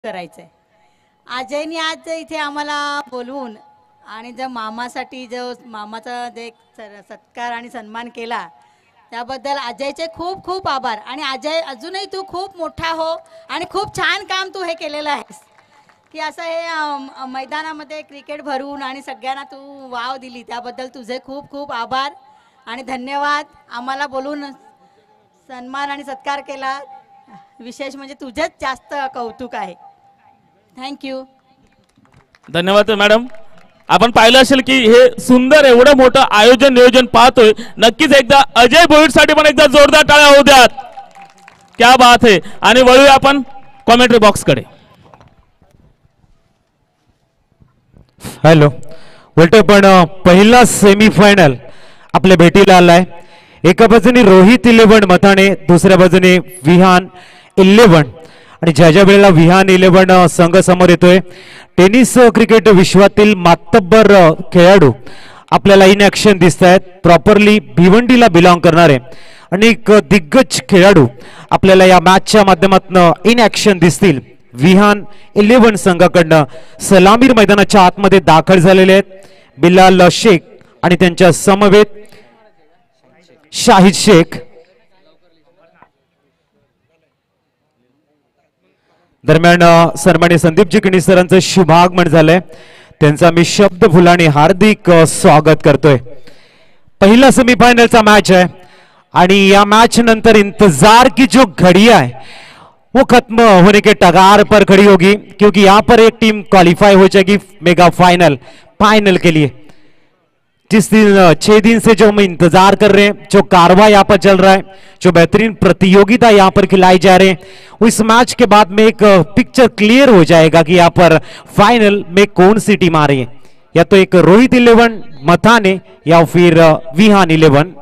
करायचंय। अजयनी आज इथे आम्हाला बोलवून आणि जो मामासाठी जो मामाचा जे सत्कार आणि सन्मान केला त्याबद्दल अजयचे खूप खूप आभार। आणि अजय अजूनही तू खूप मोठा हो आणि खूप छान काम तू हे केलेलं आहेस की असं हे मैदानामध्ये क्रिकेट भरून आणि सगळ्यांना तू वाव दिली त्याबद्दल तुझे खूप खूप आभार आणि धन्यवाद। आम्हाला बोलून सन्मान आणि सत्कार केला, विशेष म्हणजे तुझेच जास्त कौतुक आहे। Thank you. धन्यवाद मॅडम। आपण पाहिलं असेल की हे सुंदर एवढं मोठं आयोजन नियोजन पाहतोय, नक्कीच एकदा अजय भोईरसाठी पण एकदा जोरदार टाळ्या होऊ द्यात। क्या बात है। आणि वळूया आपण कॉमेंट्री बॉक्स कडे। हॅलो, बोलतोय पण पहिला सेमीफायनल आपल्या भेटीला आलाय। एका बाजूने रोहित 11 मथाणे, दुसऱ्या बाजूने विहान 11 आणि ज्या वेळेला विहान 11 संघ समोर येतोय, टेनिस क्रिकेट विश्वातील मातब्बर खेळाडू आपल्याला इन ऍक्शन दिसत आहेत। प्रॉपरली भिवंडीला बिलॉंग करणारे अनेक दिग्गज खेळाडू आपल्याला या मॅचच्या माध्यमातून इन ऍक्शन दिसतील। विहान 11 संघाकडनं सलामीर मैदानाच्या आतमध्ये दाखल झालेले आहेत बिलाल शेख आणि त्यांच्या समवेत शाहिद शेख। दरम्यान सन्माननीय संदीपजी किणी सरांचं शुभागमन झालंय, त्यांचा मी शब्द फुलाने हार्दिक स्वागत करतोय। पहिला सेमीफाइनलचा मैच है आणि या मैच नंतर इंतजार की जो घड़ियां है वो खत्म होने के टगार पर खड़ी होगी, क्योंकि यहाँ पर एक टीम क्वालिफाई हो जाएगी मेगा फाइनल के लिए। जिस दिन 6 दिन से जो हम इंतजार कर रहे हैं, जो कारवा यहाँ पर चल रहा है, जो बेहतरीन प्रतियोगिता यहाँ पर खिलाई जा रहे हैं, इस मैच के बाद में एक पिक्चर क्लियर हो जाएगा कि यहाँ पर फाइनल में कौन सी टीम आ रही है, या तो एक रोहित 11 मथाने या फिर विहान 11।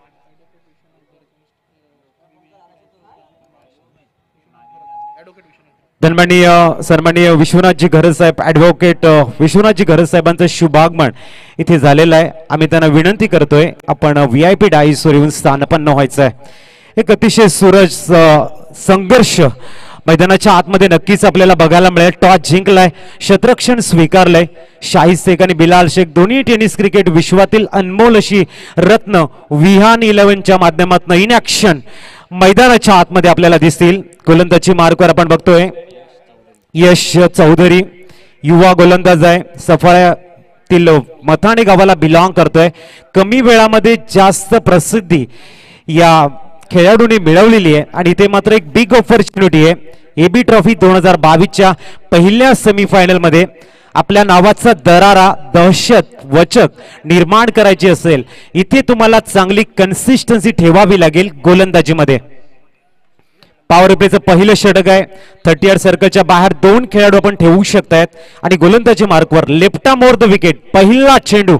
धन्यवाद सन्माननीय विश्वनाथजी घरत साहेब, ॲडव्होकेट विश्वनाथजी घरत साहेबांचं शुभागमन इथे झालेलं आहे। आम्ही त्यांना विनंती करतोय आपण VIP डायसवर येऊन स्थानपन्न व्हायचं आहे। एक अतिशय सुरज संघर्ष मैदानाच्या आतमध्ये नक्कीच आपल्याला बघायला मिळेल। टॉस जिंकलाय, शतरक्षण स्वीकारलंय। शाहिद शेख आणि बिलाल शेख दोन्ही टेनिस क्रिकेट विश्वातील अनमोल अशी रत्न विहान 11च्या माध्यमातून इन ऍक्शन मैदानाच्या आतमध्ये आपल्याला दिसतील। गोलंदाजी मार्कवर आपण बघतोय यश चौधरी, युवा गोलंदाज आहे, सफाळ्यातील मथाणे गावाला बिलॉंग करतोय। कमी वेळामध्ये जास्त प्रसिद्धी या खेळाडूंनी मिळवलेली आहे आणि ते मात्र एक बिग ऑपॉर्च्युनिटी आहे। AB ट्रॉफी 2022च्या पहिल्या सेमीफायनल मध्ये आपल्या नावाचा दरारा दहशत वचक निर्माण करायची असेल, इथे तुम्हाला चांगली कन्सिस्टन्सी ठेवावी लागेल गोलंदाजीमध्ये। पॉवर प्लेचं पहिलं षटक आहे, 30 सर्कलच्या बाहेर 2 खेळाडू आपण ठेवू शकतायत आणि गोलंदाजी मार्कवर लेफ्टा मोर द विकेट पहिला चेंडू।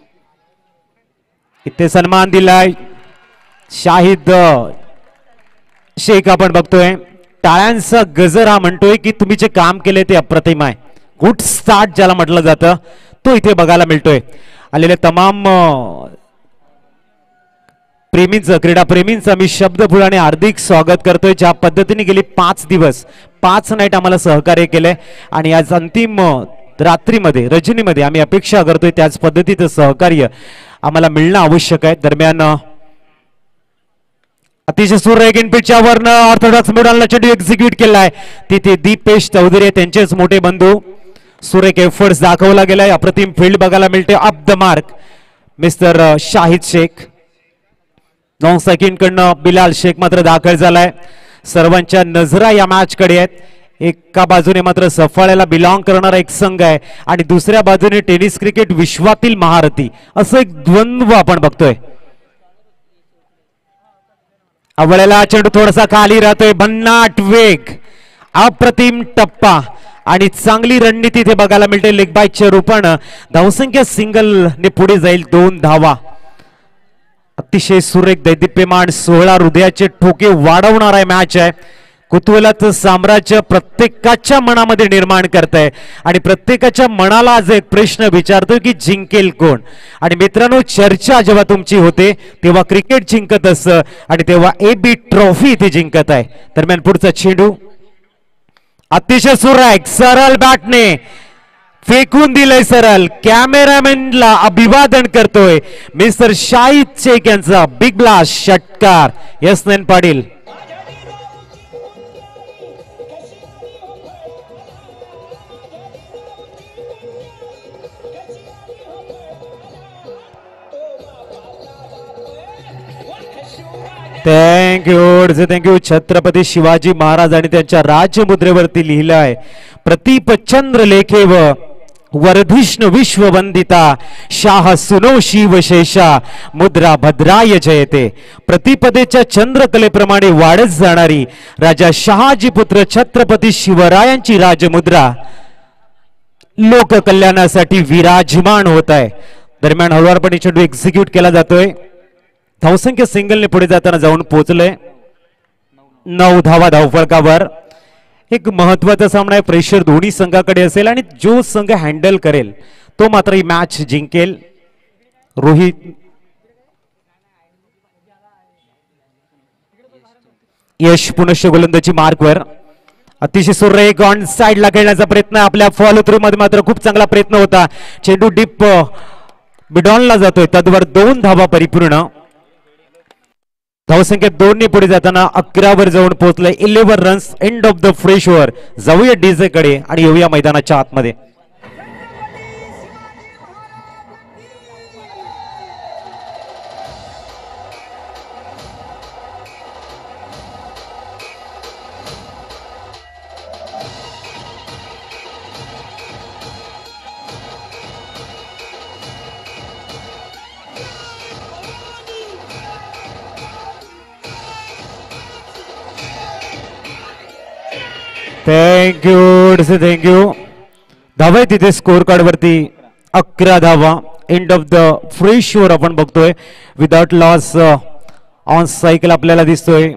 इथे सन्मान दिलाय शाहिद शेख, आपण बघतोय टाळ्यांचा गजर हा म्हणतोय की तुम्ही जे काम केले ते अप्रतिम आहे। गुड स्टार्ट ज्याला म्हटलं जातं तो इथे बघायला मिळतोय। आलेल्या तमाम प्रेमींचं, क्रीडा प्रेमींचं मी शब्दफुलाने हार्दिक स्वागत करतोय। ज्या पद्धतीने गेली 5 दिवस 5 नाईट आम्हाला सहकार्य केलंय आणि आज अंतिम रात्रीमध्ये रजनीमध्ये आम्ही अपेक्षा करतोय त्याच पद्धतीचं सहकार्य आम्हाला मिळणं आवश्यक आहे। दरम्यान अतिशय सुरेख इनपिटच्या वरनं ऑर्थोडॉक्स मोडालला चेंडू एक्झिक्यूट केलाय, तिथे दीपेश चौधरी त्यांचेच मोठे बंधू। सुरेख एफर्ट्स दाखवला गेलाय, अप्रतिम फील्ड बघायला मिळते। Up the mark mister Shahid Shaikh. 9 second कडनं बिलाल शेख मात्र दाखल झालाय। सर्वांच्या नजरा या मॅच कडे आहेत। एका बाजूने मात्र सफाळ्याला बिलॉंग करणारा एक संघ आहे आणि दुसऱ्या बाजूने टेनिस क्रिकेट विश्वातील महारथी, असं एक द्वंद्व आपण बघतोय। अवळेला चेंडू थोडासा खाली राहतोय, भन्नाट वेग, अप्रतिम टप्पा आणि चांगली रणनीती इथे बघायला मिळते। लेग बायच्या रूपानं धावसंख्या सिंगल ने पुढे जाईल 2 धावा। अतिशय सुरेख दैदिप्यमान 16 हृदयाचे ठोके वाढवणारा मॅच आहे। कुतूहलाचं साम्राज्य प्रत्येकाच्या मनामध्ये निर्माण करतंय आणि प्रत्येकाच्या मनाला आज एक प्रश्न विचारतोय की जिंकेल कोण। आणि मित्रांनो, चर्चा जेव्हा तुमची होते तेव्हा क्रिकेट जिंकत असतं आणि तेव्हा AB ट्रॉफी इथे जिंकत आहे। दरम्यान पुढचा चेंडू अतिशय सुरेख सरळ बॅटने फेकून दिलंय सरळ. कॅमेरामॅनला अभिवादन करतोय मिस्टर शाहिद शेख यांचा बिग ब्लास्ट षटकार. यस नयन पाटील. थँक्यू छत्रपती शिवाजी महाराज आणि त्यांच्या राजमुद्रेवरती लिहिलंय प्रतीप चंद्र लेखेव वर्धिष्णु विश्ववंदिता शाह सुनो शिवशेषा मुद्रा भद्राय जयते. प्रतिपदेच्या चंद्रकलेप्रमाणे वाढत जाणारी राजा शहाजी पुत्र छत्रपती शिवरायांची राजमुद्रा लोककल्याणासाठी विराजमान होत आहे. दरम्यान हळूवारपणे चेंडू एक्झिक्यूट केला जातोय. धावसंख्या सिंगलने पुढे जाताना जाऊन पोहोचले 9 धावा धावफलकावर. एक महत्वाचा सामना आहे. प्रेशर दोन्ही संघाकडे असेल आणि जो संघ हँडल करेल तो मात्र ही मॅच जिंकेल. रोहित यश पुनश्च गोलंदाजी मार्कवर. अतिशय सुरेख ऑन साइडला खेळण्याचा प्रयत्न. आपल्या फॉलो थ्रू मध्ये मात्र खूप चांगला प्रयत्न होता. चेंडू डीप बिडॉनला जातोय. तद्वर 2 धावा परिपूर्ण. धावसंख्या 2 ने पुढे जाताना 11 वर जाऊन पोहोचले. 11 runs. End of the fresh over. जाऊया डीजे कडे आणि येऊया मैदानाच्या आतमध्ये. थँक्यू. धावा आहे तिथे स्कोर कार्ड वरती 11 धावा. End of the fresh over आपण बघतोय. विदाउट लॉस ऑन सायकल आपल्याला दिसतोय.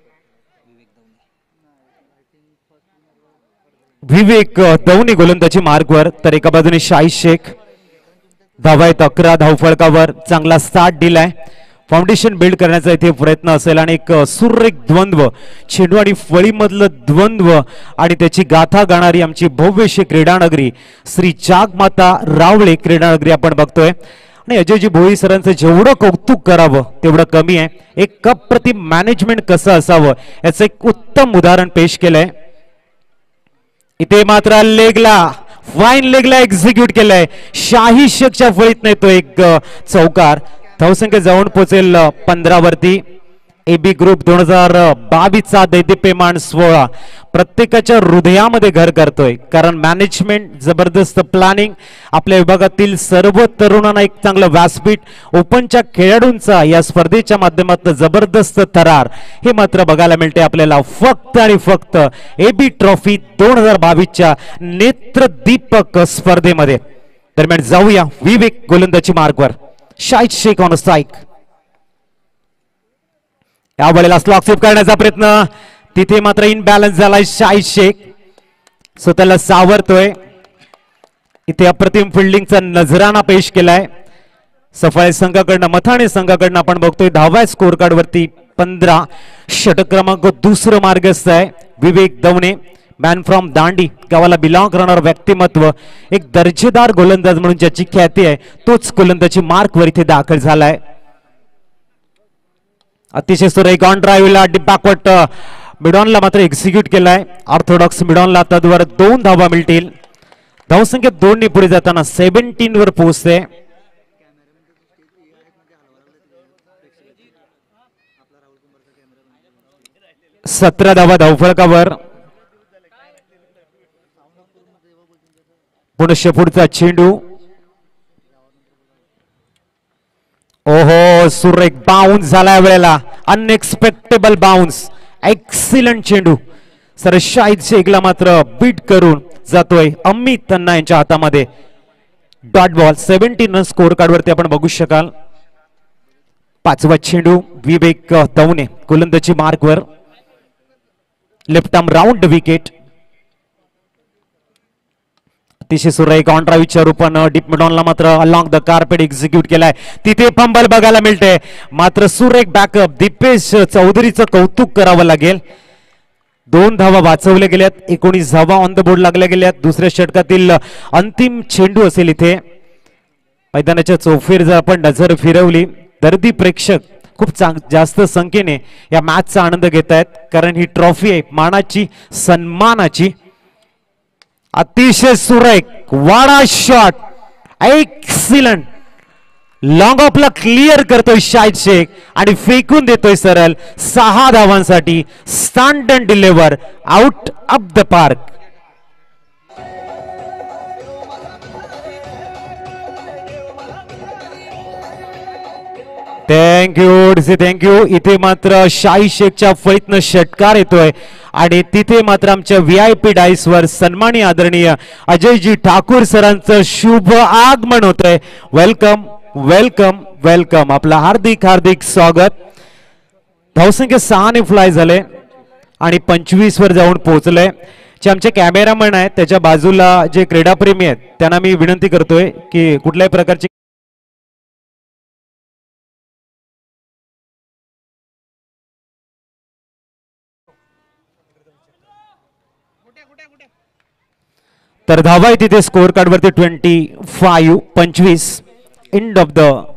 विवेक दवनी गोलंदाजी मार्कवर. तर एका बाजूने शाहिद शेख. धावा आहेत 11 धावफलकावर. चांगला स्टार्ट दिलाय. फाउंडेशन बिल्ड करण्याचा इथे प्रयत्न असेल आणि एक सुरेख द्वंद्व चेंडू आणि फळीमधलं द्वंद्व आणि त्याची गाथा गाणारी आमची भव्यशी क्रीडानगरी श्री जागमाता रावळे क्रीडानगरी आपण बघतोय. आणि अजयजी भोई सरांचं जेवढं कौतुक करावं तेवढं कमी आहे. एक कप प्रति मॅनेजमेंट कसं असावं याचं एक उत्तम उदाहरण पेश केलंय. इथे मात्र लेगला फाईन लेगला एक्झिक्यूट केलंय. शाही शेखच्या फळीत नाही तो एक चौकार. धावसंख्या जाऊन पोहोचेल 15 वरती. एबी ग्रुप 2022चा दैदिप्यमान 16 प्रत्येकाच्या हृदयामध्ये घर करतोय. कारण मॅनेजमेंट जबरदस्त प्लॅनिंग. आपल्या विभागातील सर्व तरुणांना एक चांगलं व्यासपीठ. ओपनच्या खेळाडूंचा या स्पर्धेच्या माध्यमातून जबरदस्त थरार हे मात्र बघायला मिळते आपल्याला फक्त आणि फक्त एबी ट्रॉफी 2022च्या नेत्रदीपक स्पर्धेमध्ये. दरम्यान जाऊया विवेक गोलंदाजी मार्कवर. Shahid Shaikh on strike. या वेळेला स्लॉक स्वीप करण्याचा प्रयत्न. तिथे मात्र इनबॅलन्स झालाय. शाहिद शेख स्वतःला सावरतोय. इथे अप्रतिम फिल्डिंगचा नजराना पेश केलाय. सफाई संघाकडनं मथाणे संघाकडनं आपण बघतोय. धावा स्कोर कार्ड वरती 15. षटक क्रमांक 2 मार्गस्थ आहे. विवेक दवणे मॅन फ्रॉम दांडी गावाला बिलॉंग करणारा व्यक्तिमत्व. एक दर्जेदार गोलंदाज म्हणून ज्याची ख्याती आहे तोच गोलंदाजी मार्कवर इथे दाखल झालाय. अतिशय सुरेख ऑन ड्राईव्हला डीप बॅकवर्ड मिडॉनला मात्र एक्झिक्यूट केलाय. ऑर्थोडॉक्स मिडॉनला तद्वारे 2 धावा मिळतील. धावसंख्या 2 ने पुढे जाताना 17 वर पोहोचते. सतरा धावा धावफलकावर. पुनश्च पुढचा चेंडू. ओहो सुरेख बाउन्स झाला वेळेला. Unexpectable bounce. एक्सिलंट चेंडू. सर शाहिद शेखला मात्र बीट करून जातोय अमित तन्ना यांच्या हातामध्ये. Dot ball. 17 run score card वरती आपण बघू शकाल. 5वा चेंडू विवेक दवणे गोलंदाजी मार्कवर. Left arm round wicket. अतिशय सुरेख ऑन ड्राईव्हच्या रूपानं डीप मिडॉनला मात्र अलॉंग द कार्पेट एक्झिक्यूट केलाय. तिथे फंबल बघायला मिळते. मात्र सुरेख बॅकअप. दीपेश चौधरीचं कौतुक करावं लागेल. 2 धावा वाचवल्या गेल्यात, 19 धावा ऑन द बोर्ड लागल्या गेल्यात. दुसऱ्या षटकातील अंतिम चेंडू असेल इथे. मैदानाच्या चौफेर जर आपण नजर फिरवली, दर्दी प्रेक्षक खूप जास्त संख्येने या मॅचचा आनंद घेत आहेत, कारण ही ट्रॉफी आहे मानाची, सन्मानाची. अतिशय सुरेख वाडा शॉट, एक्सिलंट. लॉंग ऑफला क्लिअर करतोय शाहिद शेख आणि फेकून देतोय सरळ 6 धावांसाठी. Stand and deliver out of the park. Thank you. इथे मात्र शाहिद शेखच्या फळीतनं षटकार येतोय आणि तिथे मात्र आमच्या VIP डाईस वर सन्माननीय आदरणीय अजयजी ठाकूर सरांचं शुभ आगमन होतंय. वेलकम वेलकम वेलकम, आपलं हार्दिक हार्दिक स्वागत. धावसंख्या 6 ने फ्लाय झाले आणि 25 वर जाऊन पोहोचले. जे आमचे कॅमेरामॅन आहेत त्याच्या बाजूला जे क्रीडाप्रेमी आहेत त्यांना मी विनंती करतोय की कुठल्याही प्रकारची तर धावा आहे तिथे स्कोअर कार्ड वरती 25 end of the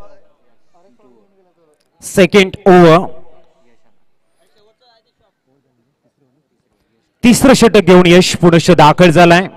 second over. तिसरं षटक घेऊन यश पुनश्च दाखल झालाय.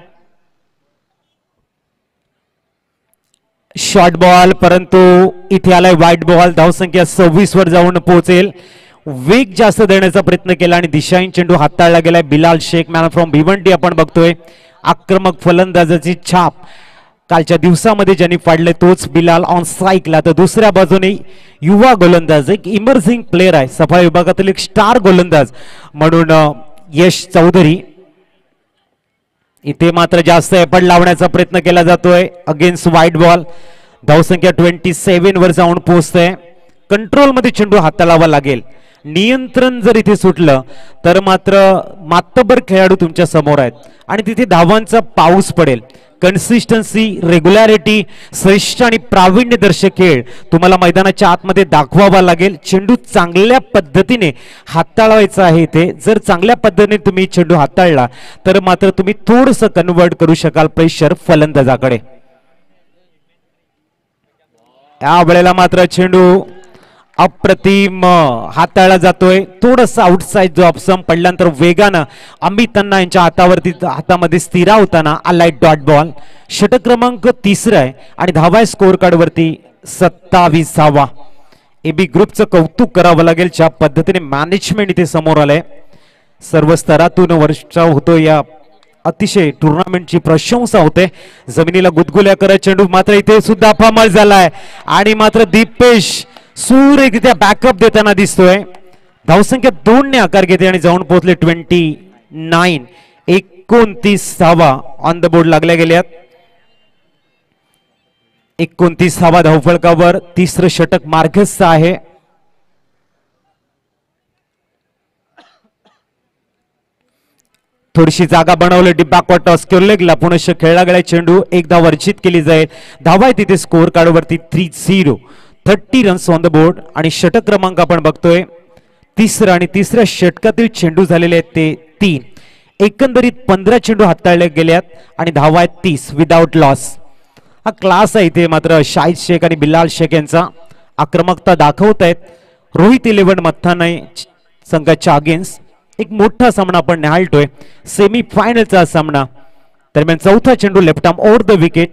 शॉर्ट बॉल, परंतु इथे आलाय वाईट बॉल. धावसंख्या 26 वर जाऊन पोहोचेल. वेग जास्त देण्याचा प्रयत्न केला आणि दिशाहीन चेंडू हाताळला गेलाय. बिलाल शेख मॅन फ्रॉम भिवंडी आपण बघतोय. आक्रमक फलंदाजाची छाप कालच्या दिवसामध्ये ज्यांनी पाडले तोच बिलाल ऑन स्ट्राईकला. तर दुसऱ्या बाजूने युवा गोलंदाज, एक इमर्जिंग प्लेअर आहे, सफाई विभागातील एक स्टार गोलंदाज म्हणून यश चौधरी. इथे मात्र जास्त एफर्ट लावण्याचा प्रयत्न केला जातोय अगेन्स्ट व्हाईट बॉल. धावसंख्या 27 वर जाऊन पोहोचते. कंट्रोल मध्ये चेंडू हाताळावा लागेल. नियंत्रण जर इथे सुटलं तर मात्र मातबर खेळाडू तुमच्या समोर आहेत आणि तिथे धावांचा पाऊस पडेल. कन्सिस्टन्सी, रेग्युलॅरिटी, श्रेष्ठ आणि प्रावीण्यदर्शक खेळ तुम्हाला मैदानाच्या आतमध्ये दाखवावा लागेल. चेंडू चांगल्या पद्धतीने हाताळायचा आहे. इथे जर चांगल्या पद्धतीने तुम्ही चेंडू हाताळला तर मात्र तुम्ही थोडंसं कन्वर्ट करू शकाल प्रेशर फलंदाजाकडे. या वेळेला मात्र चेंडू अप्रतिम हाताळला जातोय. थोडंसं आउटसाइड जो ऑप्शन पडल्यानंतर वेगानं अमित तन्ना यांच्या हातामध्ये स्थिरावताना आलाय डॉट बॉल. षटक क्रमांक 3 आहे आणि धावा स्कोअर कार्ड वरती 27 धावा. AB ग्रुपचं कौतुक करावं लागेल ज्या पद्धतीने मॅनेजमेंट इथे समोर आलंय. सर्व स्तरातून वर्षा होतो. या अतिशय टुर्नामेंटची प्रशंसा होते. जमिनीला गुदगुल्या करत चेंडू मात्र इथे सुद्धा फमल झालाय आणि मात्र दीपेश सूर्यरित्या बॅकअप देताना दिसतोय. धावसंख्या 2 ने आकार घेते आणि जाऊन पोहोचले 29. 29 धावा ऑन द बोर्ड लागल्या गेल्यात. 29 धावा धावफलकावर. तिसरं षटक मार्गस्थ आहे. थोडीशी जागा बनवली. बॅकवर्ड टॉस केलेला पुनश्च खेळला गेला चेंडू एकदा वर्जित केली जाईल. धावा आहे तिथे स्कोअर कार्ड वरती 30 रन्स ऑन द बोर्ड आणि षटक क्रमांक आपण बघतोय 3 आणि तिसऱ्या षटकातील चेंडू झालेले आहेत ते 3. एकंदरीत 15 चेंडू हाताळले गेल्यात आणि धावा आहेत 30 विदाउट लॉस. हा क्लास आहे. इथे मात्र शाहिद शेख आणि बिलाल शेख यांचा आक्रमकता दाखवत आहेत. रोहित 11 मथाने संघाच्या अगेन्स्ट एक मोठा सामना आपण निहाळतोय. सेमी फायनलचा सामना दरम्यान चौथा चेंडू left arm over the wicket.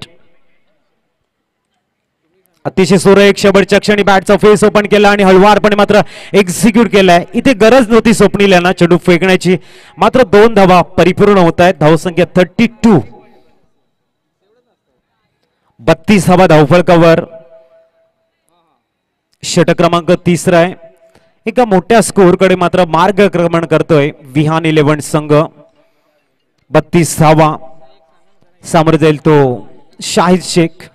अतिशय सुरेख शेवटच्या क्षणी बॅटचा फेस ओपन केला आणि हळवारपणे मात्र एक्झिक्यूट केलाय. इथे गरज नव्हती स्वप्नीला चेंडू फेकण्याची. मात्र 2 धावा परिपूर्ण होत आहेत. धावसंख्या 32. 32 धावा धावफलकावर. षटक क्रमांक 3 आहे. एका मोठ्या स्कोअरकडे मात्र मार्गक्रमण करतोय विहान 11 संघ. 32 धावा. सामोर जाईल तो शाहिद शेख.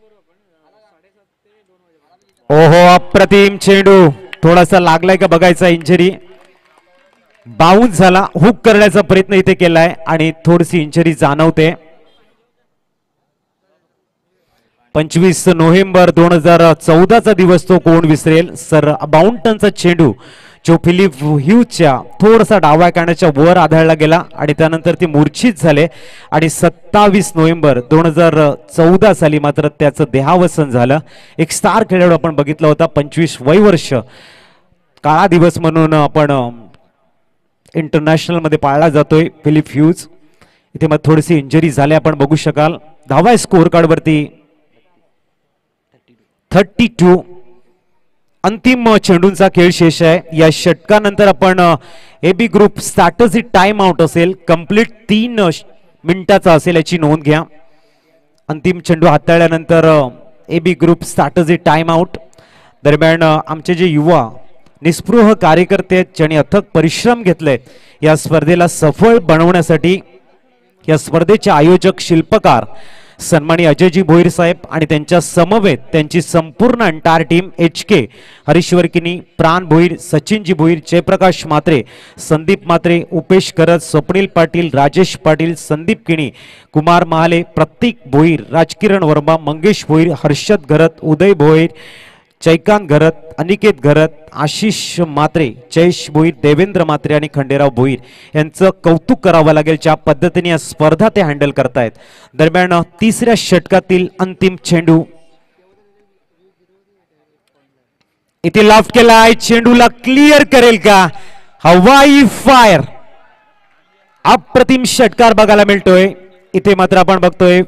ओहो, अप्रतिम चेंडू. थोडासा लागलाय का बघायचा. इंजरी बाउन्स झाला. हुक करण्याचा प्रयत्न इथे केलाय आणि थोडीशी इंजरी जाणवते. 25 नोव्हेंबर 2014 दिवस तो कोण विसरेल. सर बाउंटनचा चेंडू जो फिलिप ह्यूजच्या थोडासा डाव्या कानाच्या वर आढळला गेला आणि त्यानंतर ते मूर्छित झाले आणि 27 नोव्हेंबर 2014 साली मात्र त्याचं देहावसन झालं. एक स्टार खेळाडू आपण बघितला होता, 25 वर्ष काळा दिवस म्हणून आपण इंटरनॅशनल मध्ये पाळला जातोय फिलिप ह्यूज. इथे मग थोडीशी इंजरी झाली आपण बघू शकाल. धावा स्कोर कार्ड वरती 32. अंतिम चेंडूंचा खेळ शेष आहे. या षटकानंतर आपण AB group strategy time out असेल, कंप्लीट 3 मिनिटाचा असेल याची नोंद घ्या. अंतिम चेंडू हाताळल्यानंतर AB group strategy time out दरम्यान आमचे जे युवा निस्पृह कार्यकर्ते आहेत ज्यांनी अथक परिश्रम घेतले या स्पर्धेला सफळ बनवण्यासाठी, या स्पर्धेचे आयोजक शिल्पकार सन्माननीय अजयजी भोईर साहेब आणि त्यांच्या समवेत त्यांची संपूर्ण अंटायर टीम HK हरीश्वर किनी, प्राण भोईर, सचिनजी भोईर, जयप्रकाश म्हात्रे, संदीप म्हात्रे, उपेश करत, स्वप्नील पाटील, राजेश पाटील, संदीप किणी, कुमार महाले, प्रतीक भोईर, राजकिरण वर्मा, मंगेश भोईर, हर्षद घरत, उदय भोईर, चैकांत घरत, अनिकेत घरत, आशिष म्हात्रे, जयेश भोईर, देवेंद्र म्हात्रे आणि खंडेराव भोईर यांचं कौतुक करावं लागेल ज्या पद्धतीने या स्पर्धा ते हँडल करतायत. दरम्यान तिसऱ्या षटकातील अंतिम चेंडू इथे लॉफ्ट केलाय. चेंडूला क्लिअर करेल का? हवाई फायर. अप्रतिम षटकार बघायला मिळतोय. इथे मात्र आपण बघतोय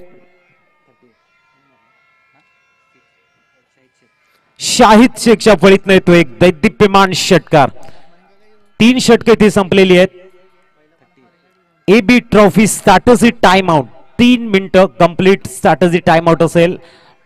शाहिद शेखच्या फळीतनं येतो एक दैदिप्यमान षटकार. 3 षटके इथे संपलेली आहेत. AB trophy strategy time out 3 मिनिटं कंप्लीट स्ट्रॅटेजी टाइम आउट असेल.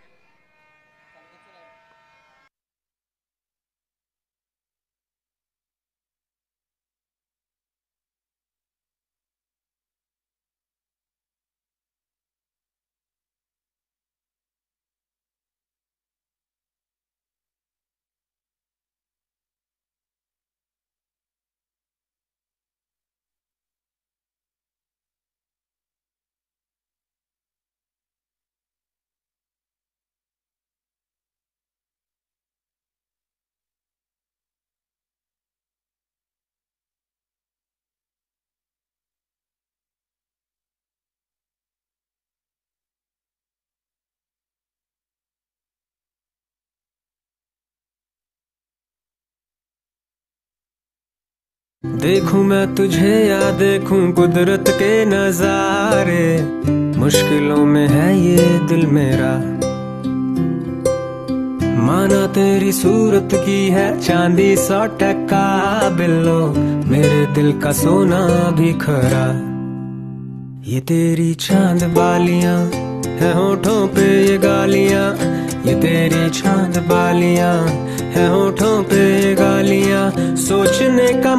देखूं मैं तुझे या देखूं कुदरत के नजारे, मुश्किलों में है ये दिल मेरा। माना तेरी सूरत की है चांदी 100% बिल्लो, मेरे दिल का सोना भी खरा। ये तेरी चांद बालियां है होठों पे ये गालियां, ये तेरी चांद बालियां है होठों पे ये गालियां। सोचने का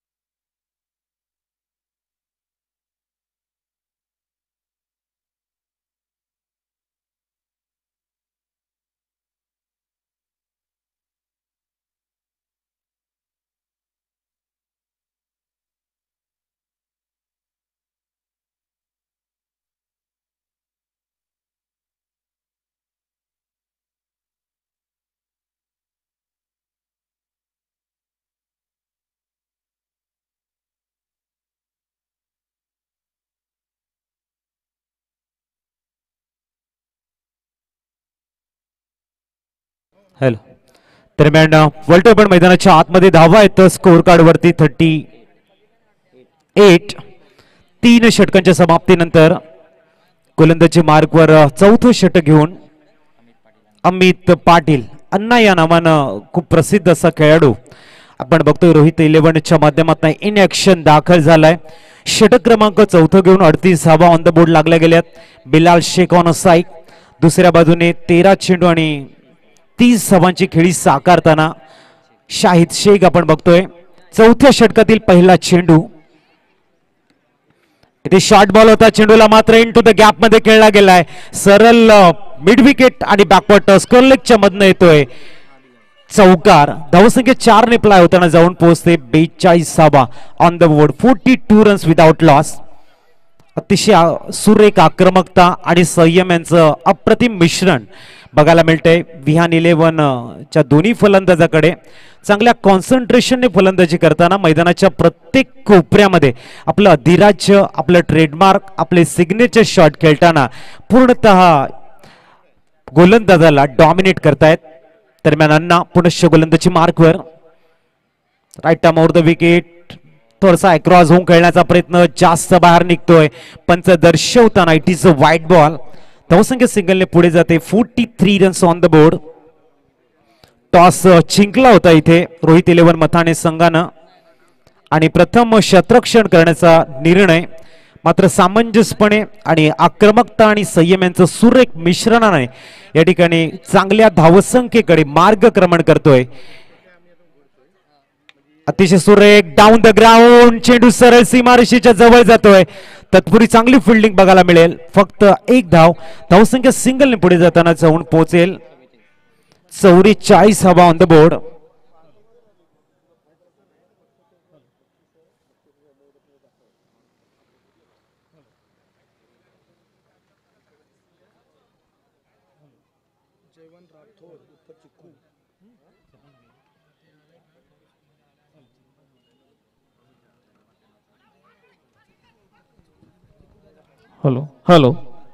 हॅलो दरम्यान वर्ल्ड ओपन मैदानाच्या आतमध्ये धावा आहेत स्कोर कार्ड वरती 38. 3 षटकांच्या समाप्तीनंतर गोलंदाजी मार्कवर चौथं षटक घेऊन अमित पाटील अण्णा या नावानं खूप प्रसिद्ध असा खेळाडू आपण बघतोय रोहित 11च्या माध्यमातून इन ऍक्शन दाखल झालाय. षटक क्रमांक 4 घेऊन 38 धावा ऑन द बोर्ड लागल्या गेल्यात. Bilal Shaikh on strike. दुसऱ्या बाजूने 13 चेंडू आणि 30 धावांची खेळी साकारताना शाहिद शेख आपण बघतोय. चौथ्या षटकातील पहिला चेंडू इथे शॉर्ट बॉल होता. चेंडूला मात्र इन टू द गॅप मध्ये खेळला गेलाय. सरळ मिड विकेट आणि बॅकवर्ड स्क्वेअर लेगच्या मधनं येतोय चौकार. धावसंख्या 4 ने प्लाय होताना जाऊन पोहोचते 42 धावा on the board. 42 runs without loss. अतिशय सुरेख आक्रमकता आणि संयम यांचं अप्रतिम मिश्रण बघायला मिळतंय विहान 11 च्या दोन्ही फलंदाजाकडे चांगल्या कॉन्सन्ट्रेशनने फलंदाजी करताना मैदानाच्या प्रत्येक कोपऱ्यामध्ये आपलं अधिराज्य, आपलं ट्रेडमार्क, आपले सिग्नेचर शॉट खेळताना पूर्णतः गोलंदाजाला डॉमिनेट करतायत. दरम्यान अण्णा पुनश्च गोलंदाजी मार्कवर, right arm over the wicket, थोडासा अक्रॉस होऊन खेळण्याचा प्रयत्न, जास्त बाहेर निघतोय. पंच दर्शवताना इट इज अ वाईट बॉल. धावसंख्या सिंगलने पुढे जाते. 43 runs on the board. Toss जिंकला होता इथे रोहित 11 मथाने संघानं आणि प्रथम शतरक्षण करण्याचा निर्णय मात्र सामंजस्यपणे आणि आक्रमकता आणि संयम यांचं सुरेख मिश्रणाने या ठिकाणी चांगल्या धावसंख्येकडे मार्गक्रमण करतोय. अतिशय सुरेख डाऊन द ग्राउंड, चेंडू सरळ सीमारेषेच्या जवळ जातोय. तत्पूर्वी चांगली फिल्डिंग बघायला मिळेल. फक्त एक धाव. धावसंख्या सिंगलने पुढे जाताना जाऊन पोहोचेल. 44 हवा on the board. Hello hello.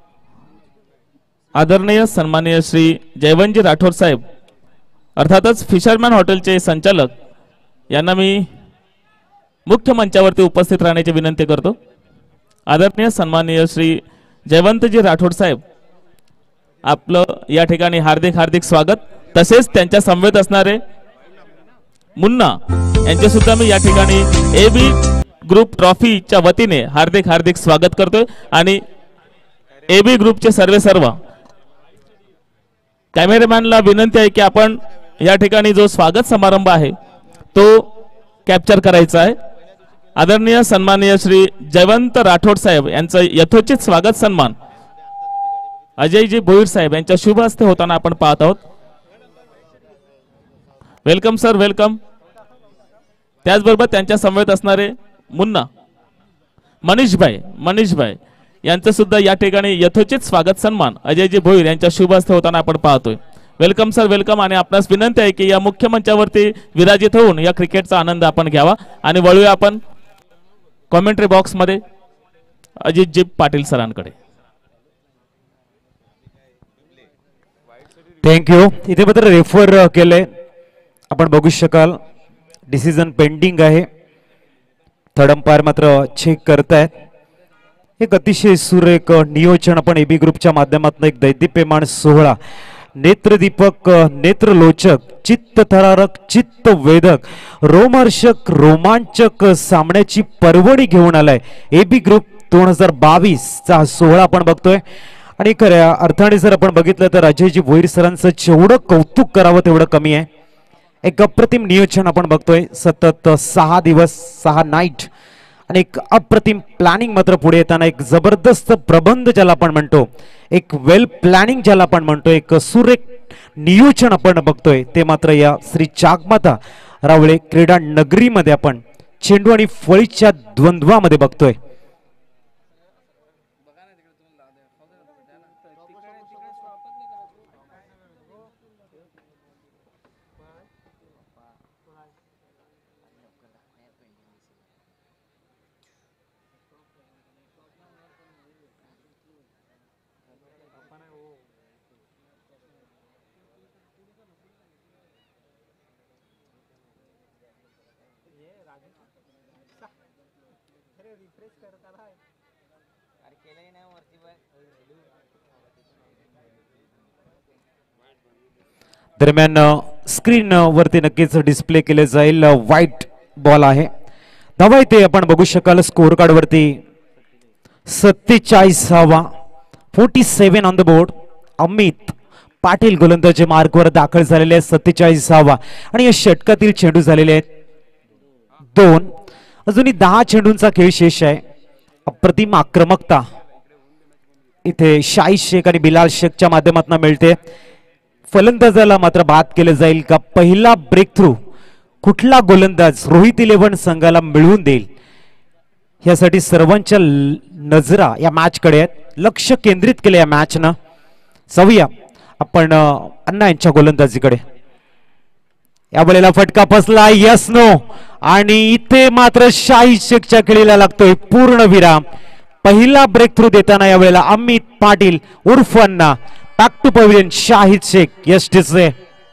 आदरणीय सन्माननीय श्री जयवंतजी राठोड साहेब, अर्थातच फिशरमॅन हॉटेलचे संचालक यांना मी मुख्य मंचावरती उपस्थित राहण्याची विनंती करतो. आदरणीय सन्माननीय श्री जयवंतजी राठोड साहेब, आपलं या ठिकाणी हार्दिक हार्दिक स्वागत. तसेच त्यांच्या समवेत असणारे मुन्ना यांचे सुद्धा मी या ठिकाणी AB ग्रुप ट्रॉफीच्या वतीने हार्दिक हार्दिक स्वागत करतोय. आणि AB ग्रुपचे सर्व कॅमेरामॅनला विनंती आहे की आपण या ठिकाणी जो स्वागत समारंभ आहे तो कॅप्चर करायचा आहे. आदरणीय सन्माननीय श्री जयवंत राठोड साहेब यांचं यथोचित स्वागत सन्मान अजयजी भोईर साहेब यांच्या शुभ हस्ते होताना आपण पाहत आहोत. Welcome sir, welcome. त्याचबरोबर त्यांच्या समवेत असणारे मुन्ना मनीषभाई यांचं सुद्धा या ठिकाणी यथोचित स्वागत सन्मान अजयजी भोईर यांच्या शुभ हस्ते होताना आपण पाहतोय. Welcome sir, welcome. आणि आपणास विनंती आहे की या मुख्य मंचावरती विराजित होऊन या क्रिकेटचा आनंद आपण घ्यावा. आणि वळूया आपण कॉमेंट्री बॉक्स मध्ये अजितजी पाटील सरांकडे. थँक्यू. इथे मात्र रेफर केलंय, आपण बघू शकाल. डिसिजन पेंडिंग आहे. थर्ड अंपायर मात्र चेक करतायत. एक अतिशय सुरेख नियोजन आपण AB ग्रुपच्या माध्यमातून एक दैदिप्यमान सोहळा, नेत्रदीपक, नेत्रलोचक, चित्तथरारक, चित्तवेधक, रोमहर्षक, रोमांचक सामन्याची पर्वणी घेऊन आलाय AB ग्रुप 2022 चा हा सोहळा आपण बघतोय. आणि खऱ्या अर्थाने जर आपण बघितलं तर अजयजी भोईर सरांचं जेवढं कौतुक करावं तेवढं कमी आहे. एक अप्रतिम नियोजन आपण बघतोय. सतत 6 दिवस 6 नाईट आणि एक अप्रतिम प्लॅनिंग मात्र पुढे येताना एक जबरदस्त प्रबंध ज्याला आपण म्हणतो, एक वेल प्लॅनिंग ज्याला आपण म्हणतो, एक सुरेख नियोजन आपण बघतोय ते मात्र या श्री चाकमाता रावळे क्रीडा नगरीमध्ये आपण चेंडू आणि फळीच्या द्वंद्वामध्ये बघतोय. दरम्यान स्क्रीन वरती नक्कीच डिस्प्ले केले जाईल. व्हाईट बॉल आहे. धावा इथे आपण बघू शकाल स्कोर कार्ड वरती 47 हवा, 47 on the board. Amit Patil गोलंदाजी मार्कवर दाखल झालेले आहेत. 47 हवा आणि या षटकातील चेंडू झालेले आहेत 2. अजूनही 10 चेंडूंचा खेळ शेष आहे. अप्रतिम आक्रमकता इथे शाहीद शेख आणि बिलाल शेखच्या माध्यमातून मिळते. फलंदाजाला मात्र बाद केले जाईल का? पहिला ब्रेक थ्रू कुठला गोलंदाज रोहित 11 संघाला मिळवून देईल यासाठी सर्वांच्या नजरा या मॅच कडे आहेत. लक्ष केंद्रित केले या मॅच ना. जाऊया आपण अण्णा यांच्या गोलंदाजीकडे. या वेळेला फटका फसला, यस नो, आणि इथे मात्र शाहीद शेखच्या खेळीला लागतोय पूर्ण विराम. पहिला ब्रेक थ्रू देताना या वेळेला अमित पाटील उर्फ Anna. Back to pavilion Shahid Shaikh. Yes टिसे.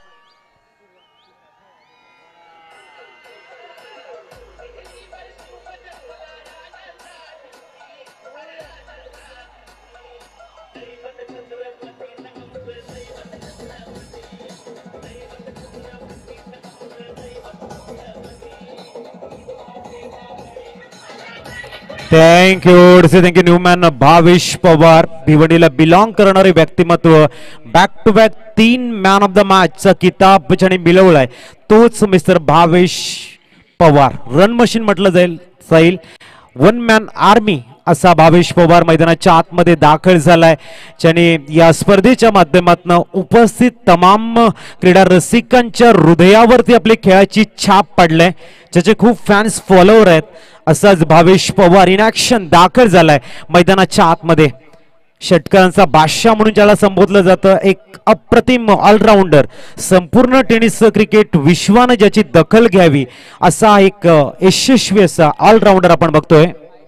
Thank you new man Bhavesh Pawar. भिवंडीला बिलॉंग करणारे व्यक्तिमत्व. Back to back 3 man of the मॅचचा किताब ज्याने मिळवलाय तोच mister Bhavesh Pawar. Run machine म्हटलं जाईल. 1 मॅन आर्मी असा भावेश पवार मैदानाच्या आतमध्ये दाखल झालाय, ज्याने या स्पर्धेच्या माध्यमातून उपस्थित तमाम क्रीडा रसिकांच्या हृदयावरती आपली खेळाची छाप पडलाय, ज्याचे खूप फॅन्स फॉलोअर आहेत. असाच भावेश पवार इन ऍक्शन दाखल झालाय मैदानाच्या आतमध्ये. षटकारांचा बादशाह म्हणून ज्याला संबोधलं जातं, एक अप्रतिम ऑलराऊंडर. संपूर्ण टेनिस क्रिकेट विश्वानं ज्याची दखल घ्यावी असा एक यशस्वी असा ऑलराऊंडर आपण बघतोय.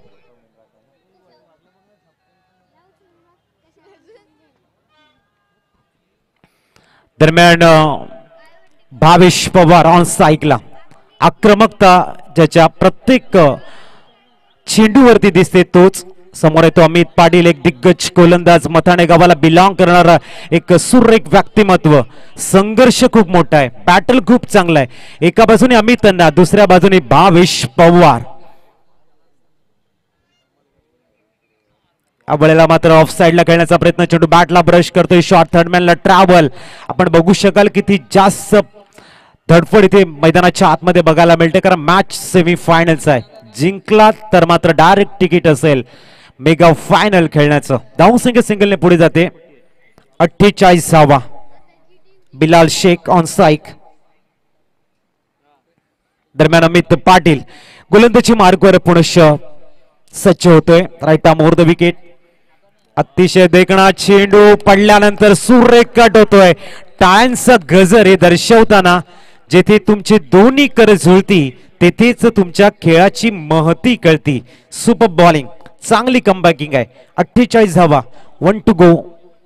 दरम्यान भावेश पवार ऑन साईकला. आक्रमकता ज्याच्या प्रत्येक चेंडूवरती दिसते तोच. समोर येतो अमित पाटील, एक दिग्गज गोलंदाज, मथाणे गावाला बिलॉंग करणारा एक सुरेख व्यक्तिमत्व. संघर्ष खूप मोठा आहे, बॅटल खूप चांगला आहे. एका बाजूने अमित अण्णा, दुसऱ्या बाजूने भावेश पवार. वेळेला मात्र ऑफ साइडला खेळण्याचा प्रयत्न, चेंडू बॅटला ब्रश करतोय. शॉट थर्डमॅनला ट्रॅव्हल. आपण बघू शकाल किती जास्त धडपड इथे मैदानाच्या आतमध्ये बघायला मिळते, कारण मॅच सेमीफायनलचा आहे. जिंकला तर मात्र डायरेक्ट तिकीट असेल मेगा फायनल खेळण्याचं. धावसंख्या सिंगलने पुढे जाते. 48वा बिलाल शेख ऑन साईक. दरम्यान अमित पाटील गोलंदाजी मार्गवर पुनश्च सज्ज होतोय. Right arm over the wicket. अतिशय देखणा चेंडू पडल्यानंतर सुरेख कट होतोय. टाळ्यांचा गजर हे दर्शवताना जेथे तुमची दोन्ही कर जुळती तेथेच तुमच्या खेळाची महती कळती. सुपर बॉलिंग, चांगली कमबॅकिंग आहे. 48 धावा, 1 टू गो.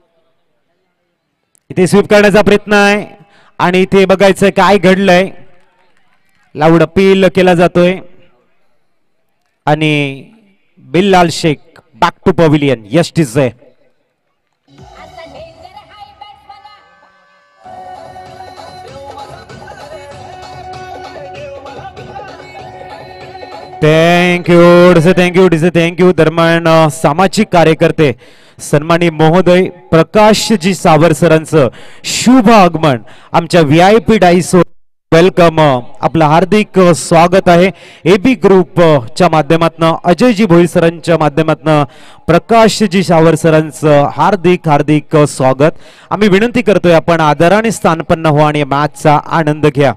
इथे स्वीप करण्याचा प्रयत्न आहे आणि इथे बघायचं काय घडलंय. लाऊड अपील केला जातोय आणि Bilal Shaikh back to pavilion. Yes टिस आहे. थँक्यू. दरम्यान सामाजिक कार्यकर्ते सन्मानी महोदय प्रकाशजी सावर सरांचं शुभ आगमन आमच्या VIP डाईस. वेलकम, आपलं हार्दिक स्वागत आहे. AB ग्रुपच्या माध्यमातून अजयजी भोईर सरांच्या माध्यमातून प्रकाशजी सावर सरांचं हार्दिक हार्दिक स्वागत. आम्ही विनंती करतोय आपण आदराने स्थानपन्न हो आणि मॅचचा आनंद घ्या.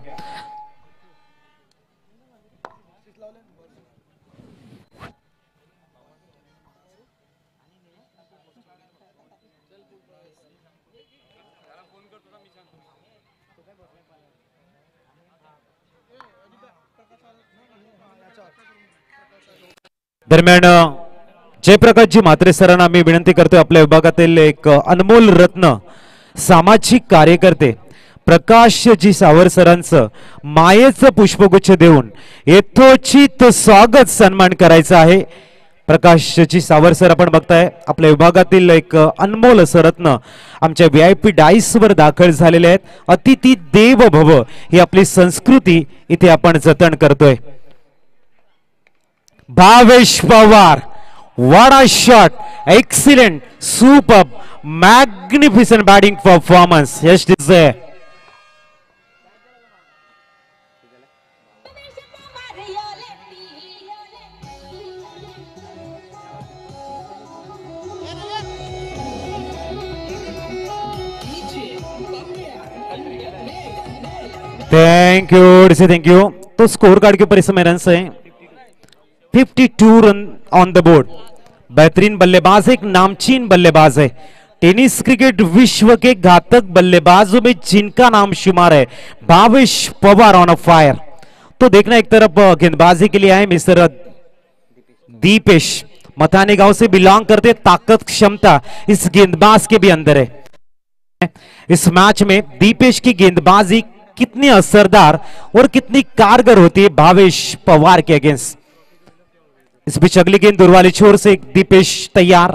दरम्यान जयप्रकाशजी म्हात्रे सरांना मी विनंती करतोय, आपल्या विभागातील एक अनमोल रत्न सामाजिक कार्यकर्ते प्रकाशजी सावर सरांचं मायेचं पुष्पगुच्छ देऊन यथोचित स्वागत सन्मान करायचा आहे. प्रकाशजी सावर सर आपण बघताय आपल्या विभागातील एक अनमोल असं रत्न आमच्या VIP डाईस वर दाखल झालेले आहेत. अतिथी देव भव ही आपली संस्कृती इथे आपण जतन करतोय. Bhavesh Pawar, what a shot, excellent, superb, magnificent batting performance. Yes, it is there. Thank you. तो स्कोर कार्ड के ऊपर इस समय रन है 52 रन ऑन द बोर्ड. बेहतरीन बल्लेबाज, एक नामचीन बल्लेबाज है. टेनिस क्रिकेट विश्व के घातक बल्लेबाजों में जिनका नाम शुमार है, Bhavesh Pawar on a fire. तो देखना, एक तरफ गेंदबाजी के लिए आए मिस्टर दीपेश, मथाने गांव से बिलोंग करते, ताकत क्षमता इस गेंदबाज के भी अंदर है। इस मैच में दीपेश की गेंदबाजी कितनी असरदार और कितनी कारगर होती है भावेश पवार के अगेंस्ट। इस बीच अगली गेंद दूर वाली छोर से दीपेश तैयार,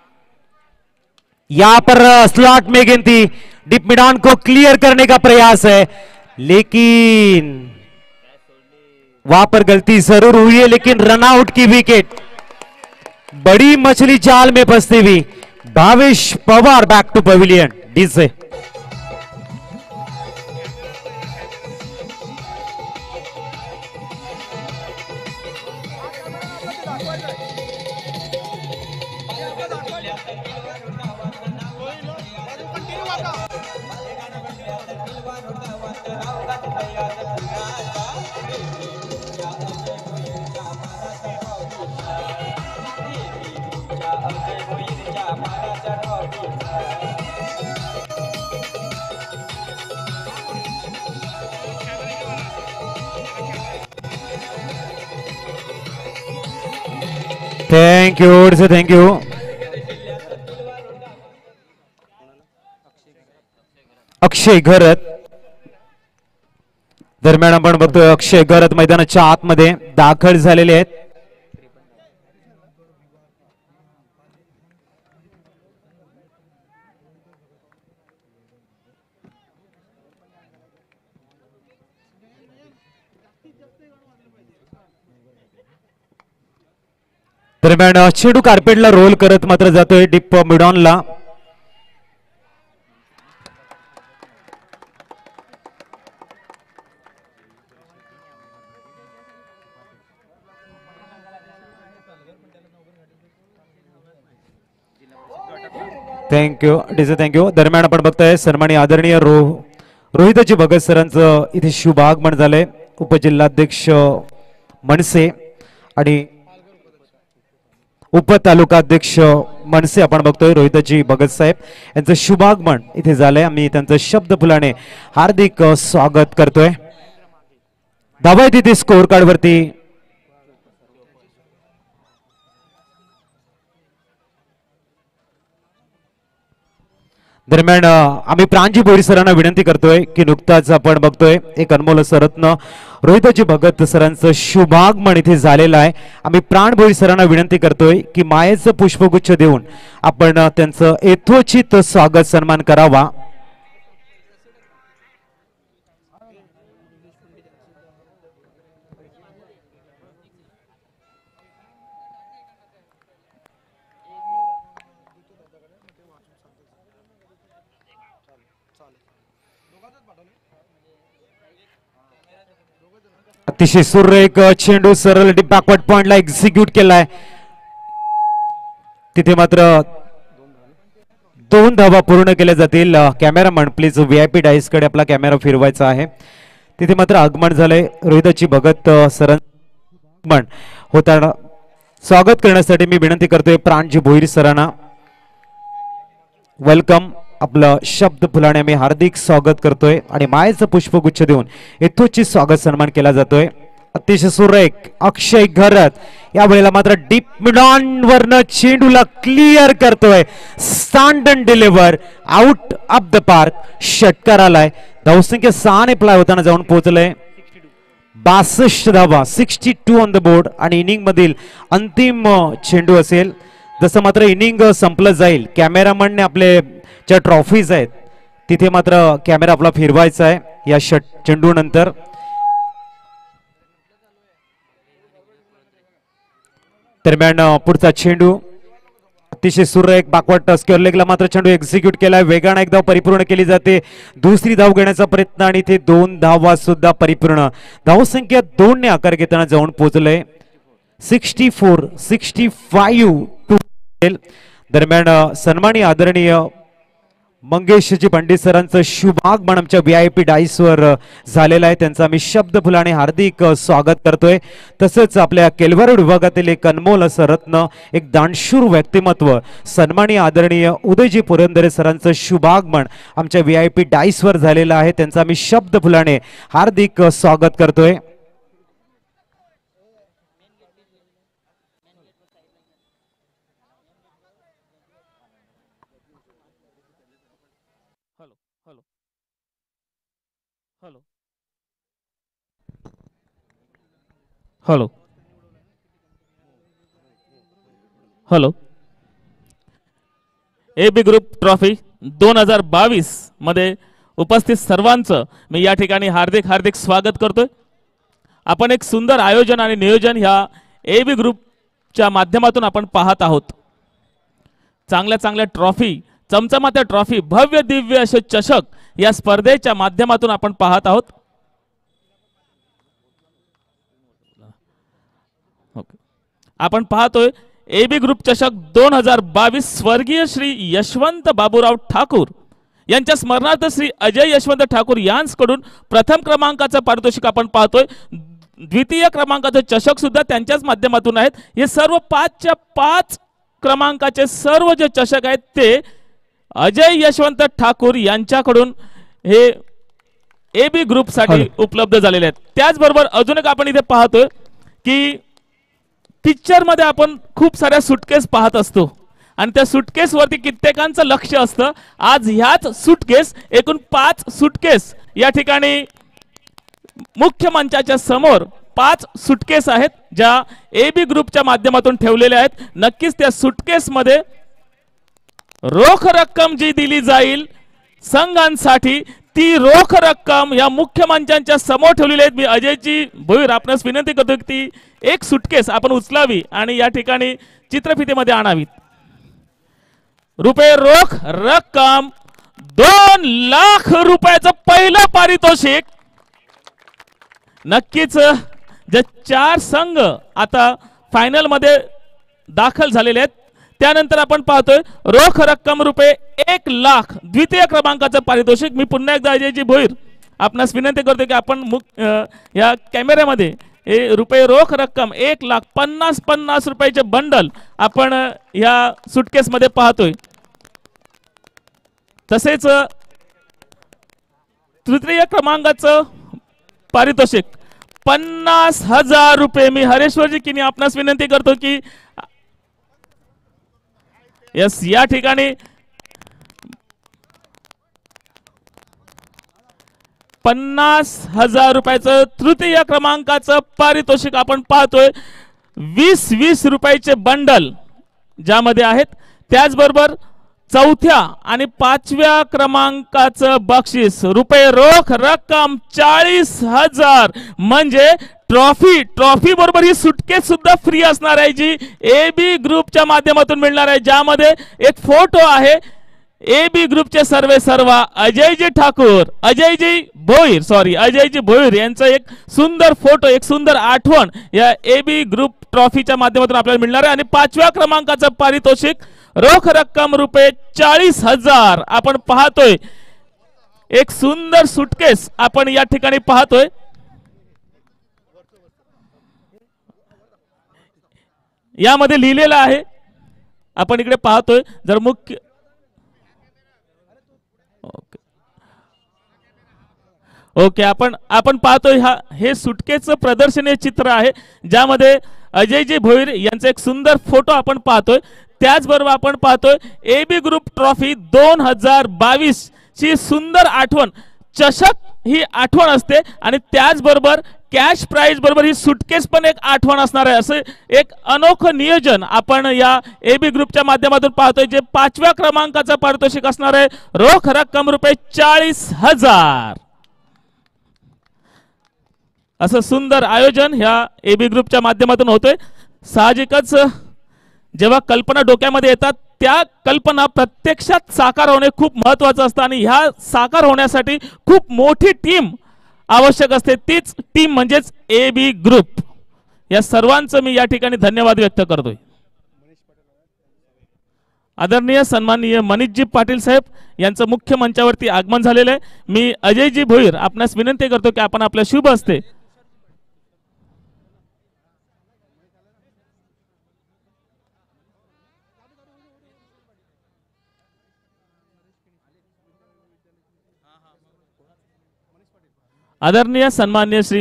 यहां पर स्लॉट में गेंद थी, डीप मिड ऑन को क्लियर करने का प्रयास है, लेकिन वहां पर गलती जरूर हुई है, लेकिन रनआउट की विकेट, बड़ी मछली जाल में फंसती हुई Bhavesh Pawar back to pavilion डी से। Thank you, thank you. Akshay Gharat, दरम्यान आपण बघतोय अक्षय घरत मैदानाच्या आतमध्ये दाखल झालेले आहेत। दरम्यान चेंडू कार्पेटला रोल करत मात्र जातोय डीप मिडॉनला। Thank you DJ, thank you. दरम्यान आपण बघताय सन्माननीय आदरणीय रोहितजी भगत सरांचं इथे शुभागमन झालंय, उपजिल्हाध्यक्ष मनसे आणि उपतालुकाध्यक्ष मनसे आपण बघतोय रोहितजी भगत साहेब यांचं शुभागमन इथे झालंय। आम्ही त्यांचं शब्द फुलाने हार्दिक स्वागत करतोय। धावा तिथे स्कोर कार्ड वरती दरम्यान आम्ही प्रांजी बोरी सरांना विनंती करतोय की नुकताच आपण बघतोय एक अनमोल सरत्न रोहितजी भगत सरांचं शुभागमन इथे झालेलं आहे। आम्ही प्राण बोरी सरांना विनंती करतोय की मायेचं पुष्पगुच्छ देऊन आपण त्यांचं यथोचित स्वागत सन्मान करावा। अतिशय सुरेख चेंडू सरळ बॅकवर्ड पॉइंटला एक्झिक्यूट केलाय, तिथे मात्र 2 धावा पूर्ण केल्या जातील। कॅमेरामन प्लीज व्हीआयपी डाईस कडे आपला कॅमेरा फिरवायचा आहे। तिथे मात्र आगमन झालंय रोहितजी भगत सरांचं होताना स्वागत करण्यासाठी मी विनंती करतोय प्राणजी भोईर सरांना। वेलकम, आपलं शब्द फुलाने मी हार्दिक स्वागत करतोय आणि मायेचं पुष्पगुच्छ देऊन यथोचित स्वागत सन्मान केला जातोय। अतिशय सुरेख अक्षय घरत या वेळेला मात्र डीप मिडॉन वरनं चेंडूला क्लिअर करतोय, stand and deliver out of the park, षटकार आलाय। धावसंख्या 6 ने प्लाय होताना जाऊन पोहोचलंय 62 धावा, 62 ऑन द बोर्ड आणि इनिंग मधील अंतिम चेंडू असेल। जसं मात्र इनिंग संपलं जाईल, कॅमेरामनने आपले ज्या ट्रॉफीज आहेत तिथे मात्र कॅमेरा आपला फिरवायचा आहे या चेंडू नंतर। दरम्यान पुढचा चेंडू अतिशय सुरेख बॅकवर्ड स्क्वेअर लेगला मात्र चेंडू एक्झिक्यूट केलाय, वेगाने एक धाव परिपूर्ण केली जाते, दुसरी धाव घेण्याचा प्रयत्न आणि इथे 2 धावा सुद्धा परिपूर्ण। धावसंख्या 2 ने आकार घेताना जाऊन पोहोचलंय 64-65 टू। दरम्यान सन्माननीय आदरणीय मंगेशजी पंडित सरांचं शुभागमन आमच्या VIP डाईसवर झालेलं आहे. त्यांचं आम्ही शब्द फुलाने हार्दिक स्वागत करतोय. तसंच आपल्या केलवरड विभागातील एक अनमोल असं रत्न, एक दानशूर व्यक्तिमत्व, सन्माननीय आदरणीय उदयजी पुरंदरे सरांचं शुभागमन आमच्या VIP डाईसवर झालेलं आहे. त्यांचं आम्ही शब्द फुलाने हार्दिक स्वागत करतोय. Hello hello hello AB group trophy 2022 मध्ये उपस्थित सर्वांचं मी या ठिकाणी हार्दिक हार्दिक स्वागत करतोय. आपण एक सुंदर आयोजन आणि नियोजन ह्या AB ग्रुपच्या माध्यमातून आपण पाहत आहोत. चांगल्या चांगल्या ट्रॉफी, चमचमात्या ट्रॉफी, भव्य दिव्य असे चषक या स्पर्धेच्या माध्यमातून आपण पाहत आहोत. आपण पाहतोय AB ग्रुप चषक 2022 स्वर्गीय श्री यशवंत बाबूराव ठाकूर यांच्या स्मरणार्थ श्री अजय यशवंत ठाकूर यांच्याकडून प्रथम क्रमांकाचं पारितोषिक आपण पाहतोय. द्वितीय क्रमांकाचे चषक सुद्धा त्यांच्याच माध्यमातून आहेत. हे सर्व 5च्या 5 क्रमांकाचे सर्व जे चषक आहेत ते अजय यशवंत ठाकूर यांच्याकडून हे AB ग्रुप साठी उपलब्ध झालेले आहेत. त्याचबरोबर अजून एक आपण इथे पाहतोय की पिक्चर मध्ये आपण खूप साऱ्या सुटकेस पाहत असतो आणि त्या सुटकेस वरती कित्येकांचं लक्ष असतं. आज ह्याच सुटकेस एकूण 5 सुटकेस या ठिकाणी मुख्य मंचाच्या समोर 5 सुटकेस आहेत ज्या AB ग्रुपच्या माध्यमातून ठेवलेल्या आहेत. नक्कीच त्या सुटकेस मध्ये रोख रक्कम जी दिली जाईल संघांसाठी ती रोख रक्कम या मुख्य मंचांच्या समोर ठेवलेली आहेत. मी अजयजी भोईर आपणास विनंती करतो की ती एक सुटकेस आपण उचलावी आणि या ठिकाणी चित्रफितीमध्ये आणावीत. रुपये रोख रक्कम 2 लाख रुपयाचं पहिलं पारितोषिक. नक्कीच जे 4 संघ आता फायनल मध्ये दाखल झालेले आहेत त्यानंतर आपण पाहतोय रोख रक्कम रुपये 1 लाख द्वितीय क्रमांकाचं पारितोषिक. मी पुन्हा एकदा अजयजी भोईर आपणास विनंती करतो की आपण या कॅमेऱ्यामध्ये हे रुपये रोख रक्कम 1,50,50 रुपयाचे बंडल आपण या सुटकेस मध्ये पाहतोय. तसेच तृतीय क्रमांकाचं पारितोषिक 50,000 रुपये. मी हरेश्वरजी किनी आपणास विनंती करतो की यस या ठिकाणी 50,000 रुपयाचं तृतीय क्रमांकाचं पारितोषिक आपण पाहतोय. 20-20 रुपयाचे बंडल ज्यामध्ये आहेत. त्याचबरोबर चौथ्या आणि 5व्या क्रमांकाचं बक्षीस रुपये रोख रक्कम 40,000 म्हणजे ट्रॉफी बरोबर ही सुटकेस सुद्धा फ्री असणार आहे जी AB ग्रुपच्या माध्यमातून मिळणार आहे. ज्यामध्ये एक फोटो आहे AB ग्रुपचे सर्व अजयजी ठाकूर, अजयजी भोईर यांचा एक सुंदर फोटो, एक सुंदर आठवण या AB ग्रुप ट्रॉफीच्या माध्यमातून आपल्याला मिळणार आहे. आणि 5व्या क्रमांकाचं पारितोषिक रोख रक्कम रुपये 40,000 आपण पाहतोय. एक सुंदर सुटकेस आपण या ठिकाणी पाहतोय. यामध्ये लिहिलेलं आहे आपण इकडे पाहतोय जर मुख्य ओके आपण पाहतोय हे सुटकेचं प्रदर्शनीय चित्र आहे ज्यामध्ये अजयजी भोईर यांचा एक सुंदर फोटो आपण पाहतोय. त्याचबरोबर आपण पाहतोय AB ग्रुप ट्रॉफी 2022 ची सुंदर आठवण. चषक ही आठवण असते आणि त्याचबरोबर कॅश प्राइज बरोबर ही सुटकेस पण एक आठवण असणार आहे. असं एक अनोखं नियोजन आपण या AB ग्रुपच्या माध्यमातून पाहतोय. जे 5व्या क्रमांकाचं पारितोषिक असणार आहे रोख रक्कम रुपये 40,000. असं सुंदर आयोजन ह्या AB ग्रुपच्या माध्यमातून होतोय. साहजिकच जेव्हा कल्पना डोक्यामध्ये येतात त्या कल्पना प्रत्यक्षात साकार होणे खूप महत्त्वाचं असतं आणि ह्या साकार होण्यासाठी खूप मोठी टीम आवश्यक असते. तीच टीम म्हणजेच AB ग्रुप. या सर्वांचं मी या ठिकाणी धन्यवाद व्यक्त करतोय. आदरणीय सन्माननीय मनीषजी पाटील साहेब यांचं मुख्य मंचावरती आगमन झालेलं आहे. मी अजयजी भोईर आपणास विनंती करतो की आपण आपल्या शुभ हस्ते आदरणीय सन्माननीय श्री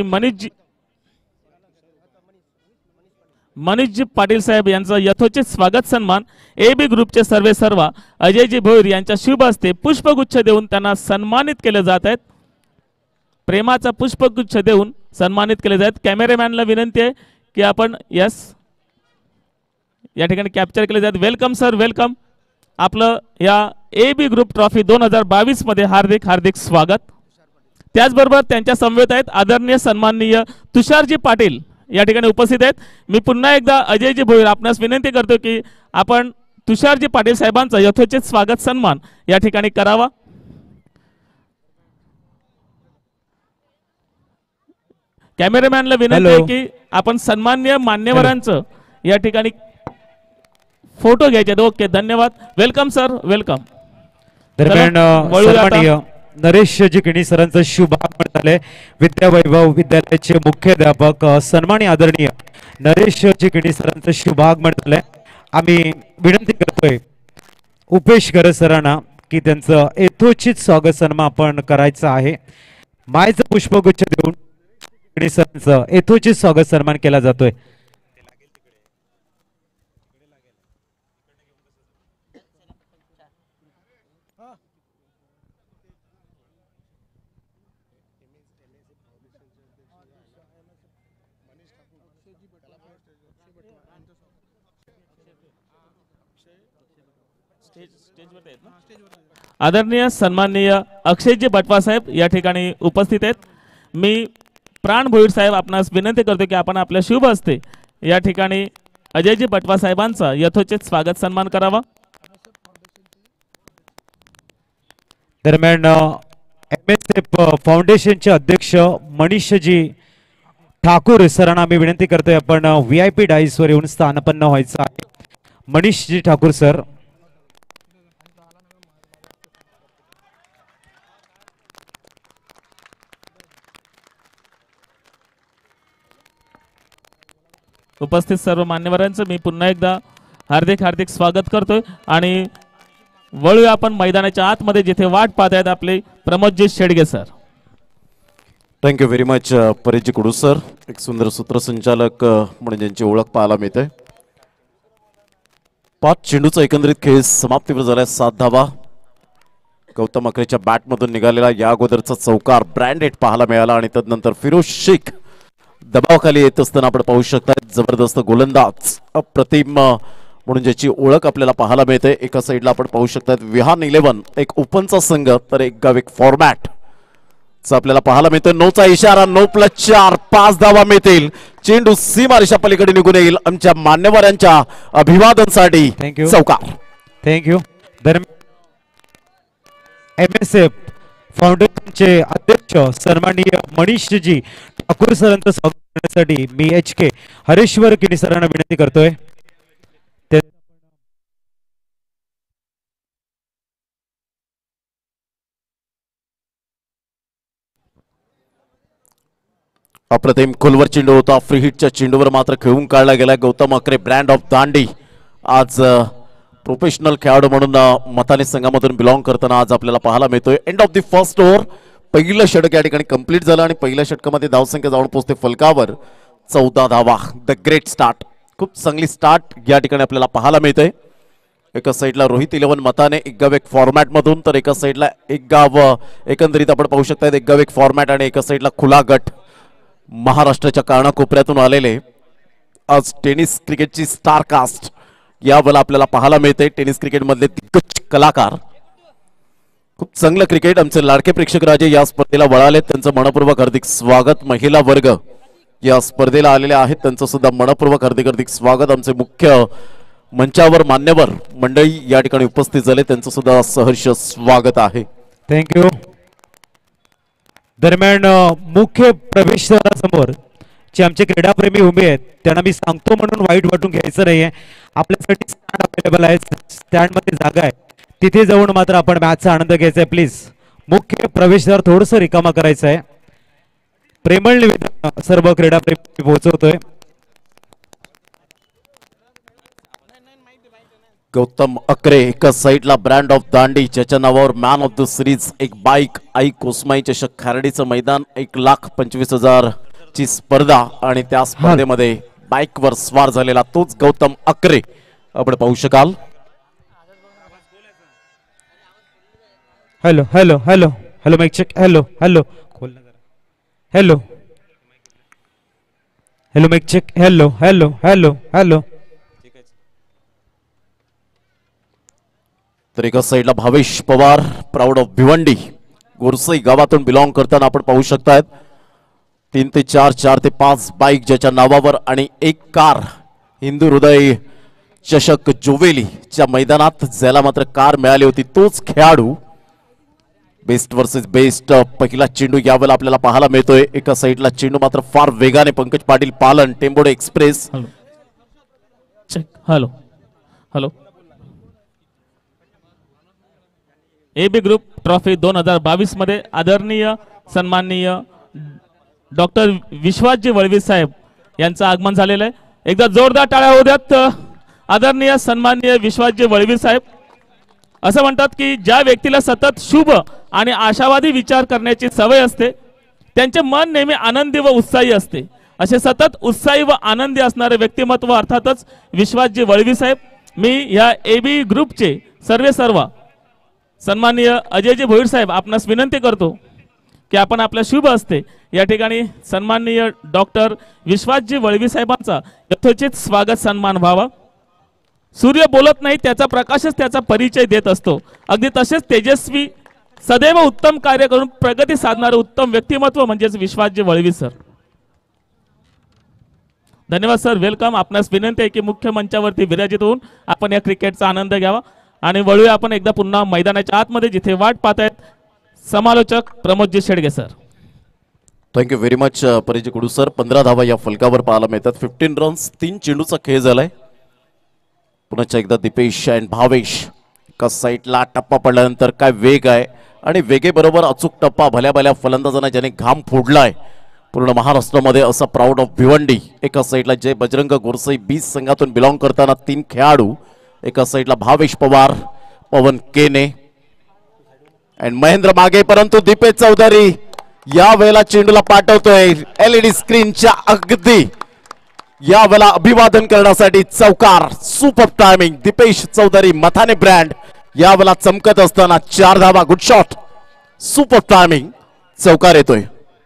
मनीषजी पाटील साहेब यांचं यथोचित स्वागत सन्मान ए बी ग्रुपचे सर्व अजयजी भोईर यांच्या शुभ हस्ते पुष्पगुच्छ देऊन त्यांना सन्मानित केले जात आहेत. प्रेमाचा पुष्पगुच्छ देऊन सन्मानित केले जात. कॅमेरामॅनला विनंती आहे की आपण या ठिकाणी कॅप्चर केले जात. Welcome sir, welcome. आपलं या ए बी ग्रुप ट्रॉफी 2022 मध्ये हार्दिक हार्दिक स्वागत. त्याचबरोबर त्यांच्या समवेत आहेत आदरणीय सन्माननीय तुषारजी पाटील या ठिकाणी उपस्थित आहेत. मी पुन्हा एकदा अजयजी भोईर आपणास विनंती करतो की आपण तुषारजी पाटील साहेबांचा यथोचित स्वागत सन्मान या ठिकाणी करावा. कॅमेरामॅनला विनंती आहे की आपण सन्माननीय मान्यवरांचं या ठिकाणी फोटो घ्यायचे. ओके, धन्यवाद. Welcome sir, welcome. दरम्यान नरेशजी किणी सरांचं शुभागमन झाले. विद्यावैभव विद्यालयाचे मुख्याध्यापक सन्माननीय आदरणीय नरेशजी किणी सरांचं शुभागमन झालंय. आम्ही विनंती करतोय उपेश गरज सरांना की त्यांचं यथोचित स्वागत सन्मान आपण करायचं आहे. मायचं पुष्पगुच्छ देऊन किणी सरांचं यथोचित स्वागत सन्मान केला जातोय. आदरणीय सन्माननीय अक्षयजी बटवा साहेब या ठिकाणी उपस्थित आहेत. मी प्राण भोईर साहेब आपणास विनंती करतो की आपण आपल्या शुभ हस्ते या ठिकाणी अजयजी बटवा साहेबांचा यथोचित स्वागत सन्मान करावा. दरम्यान MSF फाउंडेशनचे अध्यक्ष मनीषजी ठाकूर सरांना आम्ही विनंती करतोय आपण VIP डाईसवर येऊन स्थानपन्न व्हायचं आहे. मनीषजी ठाकूर सर. उपस्थित सर्व मान्यवरांचं मी पुन्हा एकदा हार्दिक हार्दिक स्वागत करतोय आणि वळूया आपण मैदानाच्या आतमध्ये जिथे वाट पाहत आहेत आपले Pramodji Shedge sir. Thank you very much Pareshji Kudu sir. एक सुंदर सूत्रसंचालक म्हणून ज्यांची ओळख पाहायला मिळते. 5 चेंडूचा एकंदरीत खेळ समाप्तीवर झालाय. 7 धावा गौतम अकरेच्या बॅटमधून निघालेला या अगोदरचा चौकार ब्रँडेड पाहायला मिळाला आणि तदनंतर फिरोज शेख दबावाखाली येत असताना आपण पाहू शकता जबरदस्त गोलंदाज अप्रतिम म्हणून ज्याची ओळख आपल्याला पाहायला मिळते. एका साईडला आपण पाहू शकता विहान 11 एक ओपनचा संघ तर एक गाव एक फॉर्मॅट आपल्याला पाहायला मिळतोय. 9चा इशारा 9+4 5 धावा मिळतील. चेंडू सीमारेषा पलीकडे निघून येईल. आमच्या मान्यवरांच्या अभिवादनासाठी चौकार. थँक्यू. MSF फाउंडेशनचे अध्यक्ष सन्माननीय मनीषजी ठाकूर सरांचं स्वागत करण्यासाठी मी HK हरेश्वर किणी सरांना विनंती करतोय. अप्रतिम खोलवर चेंडू होता. फ्री हिटच्या चेंडूवर मात्र खेळून काढला गेला. गौतम अकरे ब्रँड ऑफ दांडी आज प्रोफेशनल खेळाडू म्हणून मथाने संघामधून बिलॉंग करताना आज आपल्याला पाहायला मिळतोय. End of the first over पहिलं षटक या ठिकाणी कंप्लीट झालं आणि पहिल्या षटकामध्ये धावसंख्या जाऊन पोहोचते फलकावर 14 धावा. The great start. खूप चांगली स्टार्ट या ठिकाणी आपल्याला पाहायला मिळते. एका साईडला रोहित 11 मताने एक गाव एक फॉर्मॅट मधून तर एका साईडला एक गाव एकंदरीत आपण पाहू शकता एक गाव एक फॉर्मॅट आणि एका साईडला खुला गट महाराष्ट्राच्या कानाकोपऱ्यातून आलेले आज टेनिस क्रिकेटची स्टार कास्ट यावेळेला आपल्याला पाहायला मिळते. टेनिस क्रिकेट मधले दिग्गज कलाकार. खूप चांगलं क्रिकेट. आमचे लाडके प्रेक्षक राजे या स्पर्धेला वळाले त्यांचं मनपूर्वक हार्दिक स्वागत. महिला वर्ग या स्पर्धेला आलेले आहेत त्यांचं सुद्धा मनपूर्वक हार्दिक हार्दिक स्वागत. आमचे मुख्य मंचावर मान्यवर मंडळी या ठिकाणी उपस्थित झाले त्यांचं सुद्धा सहर्ष स्वागत आहे. थँक्यू. दरम्यान मुख्य प्रवेशद्वारासमोर जे आमचे क्रीडाप्रेमी उभे आहेत त्यांना मी सांगतो म्हणून वाईट वाटून घ्यायचं नाहीये. आपल्यासाठी स्टँड अवेलेबल आहे, स्टँड मध्ये जागा आहे, तिथे जाऊन मात्र आपण मॅचचा आनंद घ्यायचा आहे. प्लीज मुख्य प्रवेशद्वार थोडस रिकामा करायचं आहे. प्रेमळ निवेदन सर्व क्रीडाप्रेमी पोहोचवतोय. गौतम अकरे एका साईडला ब्रँड ऑफ दांडी ज्याच्या नावावर मॅन ऑफ द सिरीज, एक बाईक, आई कोसमाई चषक, खारडीचं मैदान, 1,25,000 ची स्पर्धा आणि त्या स्पर्धेमध्ये बाईकवर स्वार झालेला तोच गौतम अकरे आपण पाहू शकाल. Hello hello hello hello mic check. Hello hello hello hello mic check. Hello hello hello hello. तर एका साईडला भावेश पवार प्राऊड ऑफ भिवंडी गोरसई गावातून बिलॉंग करताना आपण पाहू शकतायत. 3 ते 4, 4 ते 5 बाईक ज्याच्या नावावर आणि एक कार हिंदू हृदय चषक जोवेलीच्या मैदानात ज्याला मात्र कार मिळाली होती तोच खेळाडू. बेस्ट वर्सेस बेस्ट पहिला चेंडू यावेळेला आपल्याला पाहायला मिळतोय. एका साईडला चेंडू मात्र फार वेगाने Pankaj Patil Palan Tembode express. Hello hello. AB group trophy 2022 मध्ये आदरणीय सन्माननीय डॉक्टर विश्वासजी वळवी साहेब यांचं आगमन झालेलं आहे. एकदा जोरदार टाळ्या होऊ द्यात. आदरणीय सन्माननीय विश्वासजी वळवी साहेब असं म्हणतात की ज्या व्यक्तीला सतत शुभ आणि आशावादी विचार करण्याची सवय असते त्यांचे मन नेहमी आनंदी व उत्साही असते. असे सतत उत्साही व आनंदी असणारे व्यक्तिमत्व अर्थातच विश्वासजी वळवी साहेब. मी या AB ग्रुपचे सर्व सन्माननीय अजयजी भोईर साहेब आपणास विनंती करतो की आपण आपल्या शुभ असते या ठिकाणी सन्माननीय डॉक्टर विश्वासजी वळवी साहेबांचा यथोचित स्वागत सन्मान व्हावा. सूर्य बोलत नाही त्याचा प्रकाशच त्याचा परिचय देत असतो. अगदी तसेच तेजस्वी सदैव उत्तम कार्य करून प्रगती साधणारे उत्तम व्यक्तिमत्व म्हणजेच विश्वासजी वळवी सर. धन्यवाद सर, वेलकम. आपणास विनंती आहे की मुख्य मंचावरती विराजित होऊन आपण या क्रिकेटचा आनंद घ्यावा आणि वळूया आपण एकदा पुन्हा मैदानाच्या आतमध्ये जिथे वाट पाहतायत समालोचक Pramodji Shedge sir. Thank you very much Parijay Kudu sir. 15 धावा या फलकावर पाहायला मिळतात. 15 रन्स, 3 चेंडूचा खेळ झालाय. पुन्हा एकदा दीपेश अँड भावेश एका साईडला टप्पा पडल्यानंतर काय वेग आहे आणि वेगेबरोबर अचूक टप्पा भल्या भल्या फलंदाजांना ज्याने घाम फोडलाय पूर्ण महाराष्ट्रामध्ये असा प्राऊड ऑफ भिवंडी. एका साईडला जय बजरंग गोरसई 20 संघातून बिलॉंग करताना 3 खेळाडू. एका साईडला भावेश पवार, पवन केने अँड महेंद्र मागे, परंतु दीपेश चौधरी या वेळेला चेंडूला पाठवतोय LED स्क्रीनच्या अगदी या वेळेला अभिवादन करण्यासाठी चौकार. Super timing. Dipesh Chaudhari Mathane brand या वेळेला चमकत असताना 4 धावा. Good shot, super timing. चौकार येतोय.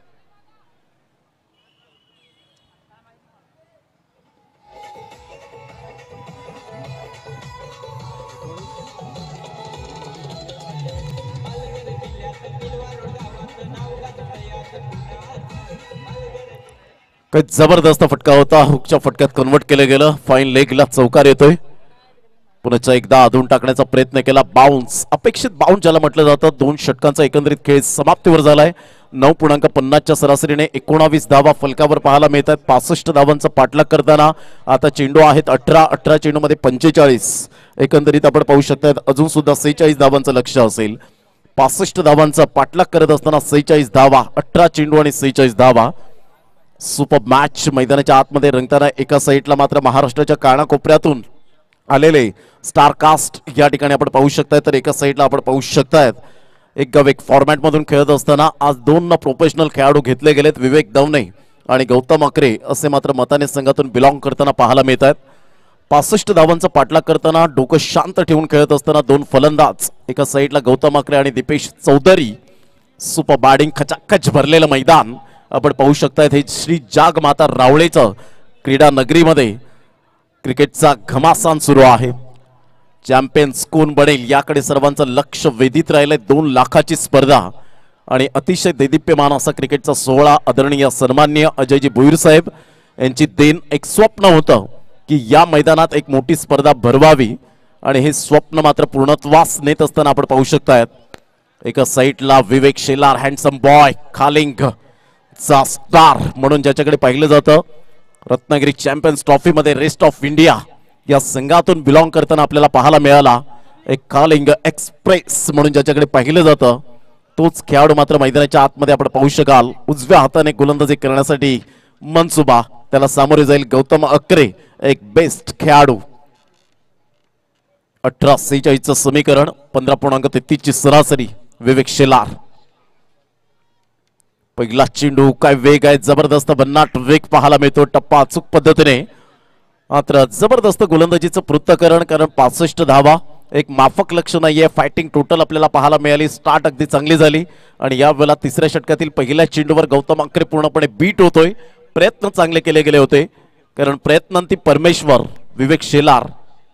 काही जबरदस्त फटका होता. हुकच्या फटक्यात कन्वर्ट केलं गेलं. फाईन लेगला चौकार येतोय. पुन्हा एकदा अधून टाकण्याचा प्रयत्न केला. बाउन्स, अपेक्षित बाउन्स ज्याला म्हटलं जातं. 2 षटकांचा एकंदरीत खेळ समाप्तीवर झालाय. 9.50च्या सरासरीने 19 धावा फलकावर पाहायला मिळतात. 65 धावांचा पाठलाग करताना आता चेंडू आहेत 18 चेंडूमध्ये 45. एकंदरीत आपण पाहू शकता अजून सुद्धा 46 धावांचं लक्ष असेल. 65 धावांचा पाठलाग करत असताना 46 धावा, 18 चेंडू आणि 46 धावा. सुपर मॅच मैदानाच्या आतमध्ये रंगताना एका साईडला मात्र महाराष्ट्राच्या कानाकोपऱ्यातून आलेले स्टार कास्ट या ठिकाणी आपण पाहू शकताय. तर एका साईडला आपण पाहू शकतायत एक गाव एक फॉर्मॅट मधून खेळत असताना आज 2 प्रोफेशनल खेळाडू घेतले गेलेत. विवेक दवणे आणि गौतम अकरे असे मात्र मताने संघातून बिलॉंग करताना पाहायला मिळत आहेत. 65 धावांचा पाठलाग करताना डोकं शांत ठेवून खेळत असताना 2 फलंदाज. एका साईडला गौतम अकरे आणि दीपेश चौधरी. सुपर बॅटिंग, खचाखच भरलेलं मैदान आपण पाहू शकतायत. हे श्री जागमाता रावळेचं क्रीडा नगरीमध्ये क्रिकेटचा घमासान सुरू आहे. चॅम्पियन्स कोण बनेल याकडे सर्वांचं लक्ष वेधित राहिलंय. 2 लाखाची स्पर्धा आणि अतिशय दैदिप्यमान असा क्रिकेटचा सोहळा. आदरणीय सन्माननीय अजयजी भोईर साहेब यांची देन एक स्वप्न होतं की या मैदानात एक मोठी स्पर्धा भरवावी आणि हे स्वप्न मात्र पूर्णत्वास नेत असताना आपण पाहू शकतायत. एका साईडला विवेक शेलार, हँडसम बॉय, खालिंग चा स्टार म्हणून ज्याच्याकडे पाहिलं जातं, रत्नागिरी चॅम्पियन्स ट्रॉफी मध्ये रेस्ट ऑफ इंडिया या संघातून बिलॉंग करताना आपल्याला पाहायला मिळाला एक कालिंग एक्सप्रेस म्हणून ज्याच्याकडे पाहिलं जातं, तोच खेळाडू मात्र मैदानाच्या आतमध्ये आपण पाहू शकाल. उजव्या हाताने गोलंदाजी करण्यासाठी मनसुबा, त्याला सामोरे जाईल गौतम अक्रे, एक बेस्ट खेळाडू. 18-46 समीकरण, 15.33 ची सरासरी. विवेक शेलार पहिला चेंडू, काय वेग आहे, जबरदस्त भन्नाट वेग पाहायला मिळतो. टप्पा अचूक पद्धतीने, मात्र जबरदस्त गोलंदाजीचं पृथक्करण, कारण 65 धावा एक माफक लक्ष नाहीये. फायटिंग टोटल आपल्याला पाहायला मिळाली. स्टार्ट अगदी चांगली झाली आणि यावेळेला तिसऱ्या षटकातील पहिल्या चेंडूवर गौतम अक्रे पूर्णपणे बीट होतोय. प्रयत्न चांगले केले गेले होते, कारण प्रयत्नांती परमेश्वर. विवेक शेलार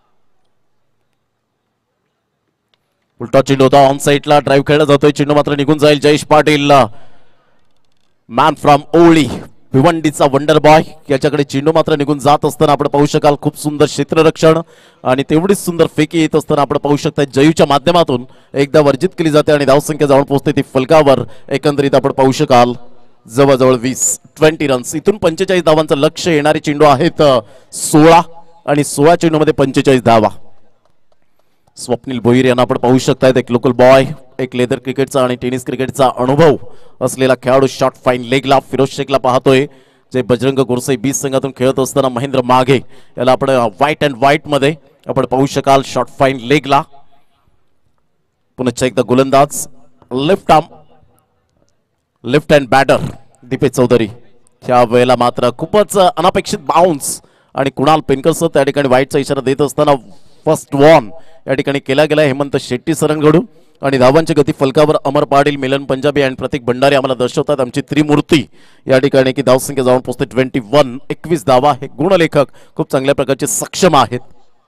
उलटा चेंडू होता, ऑन साईडला ड्राईव्ह खेळला जातोय. चेंडू मात्र निघून जाईल. जयेश पाटील, मॅन फ्रॉम ओळी, भिवंडीचा वंडर बॉय, याच्याकडे चेंडू मात्र निघून जात असताना आपण पाहू शकाल. खूप सुंदर क्षेत्ररक्षण आणि तेवढीच सुंदर फेकी येत असताना आपण पाहू शकता. जयूच्या माध्यमातून एकदा वर्जित केली जाते आणि धावसंख्या जाऊन पोहोचते ती फलकावर. एकंदरीत आपण पाहू शकाल जवळजवळ 20 रन्स. इथून 45 धावांचं लक्ष. येणारे चेंडू आहेत 16 आणि 16 चेंडूमध्ये 45 धावा. स्वप्नील भोईर यांना आपण पाहू शकतायत, एक लोकल बॉय, एक लेदर क्रिकेटचा आणि टेनिस क्रिकेटचा अनुभव असलेला खेळाडू. शॉट फाईन लेगला फिरोज शेखला पाहतोय, जे बजरंग गोरसाई 20 संघातून खेळत असताना. महेंद्र माघे याला आपण व्हाईट अँड व्हाईट मध्ये आपण पाहू शकाल. शॉट फाईन लेगला. पुन्हा एकदा गोलंदाज, left arm, left hand batter Dipesh Chaudhari. ह्या वेळेला मात्र खूपच अनपेक्षित बाउन्स आणि कुणाल पेनकरसह त्या ठिकाणी व्हाईटचा इशारा देत असताना फर्स्ट वॉन या ठिकाणी केला गेला हेमंत शेट्टी सरांकडून. आणि धावांची गती फलकावर अमर पाटील, मिलन पंजाबी आणि प्रतीक भंडारी आम्हाला दर्शवतात. आमची त्रिमूर्ती या ठिकाणी की धावसंख्या जाऊन पोहोचते 21, 21 धावा. हे गुणलेखक खूप चांगल्या प्रकारचे सक्षम आहेत.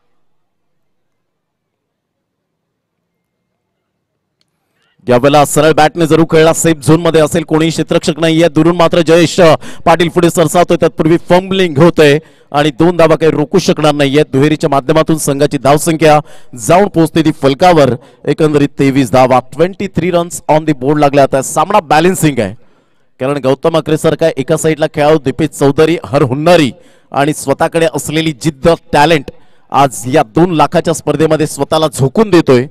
यावेळेला सरळ बॅटने जरूर खेळला. सेफ झोन मध्ये असेल, कोणीही क्षेत्ररक्षक नाहीये. दुरून मात्र जयेश पाटील पुढे सरसावतोय. तत्पूर्वी फंबलिंग होतंय आणि 2 धावा काही रोखू शकणार नाहीये. दुहेरीच्या माध्यमातून संघाची धावसंख्या जाऊन पोहोचते ती फलकावर. एकंदरीत 23 धावा, 23 रन्स ऑन दी बोर्ड लागल्या. आता सामना बॅलन्सिंग आहे, कारण गौतम अक्रे सारखा एका साईडला खेळाडू दीपेश चौधरी हरहुन्नरी आणि स्वतःकडे असलेली जिद्द, टॅलेंट आज या 2 लाखाच्या स्पर्धेमध्ये स्वतःला झोकून देतोय.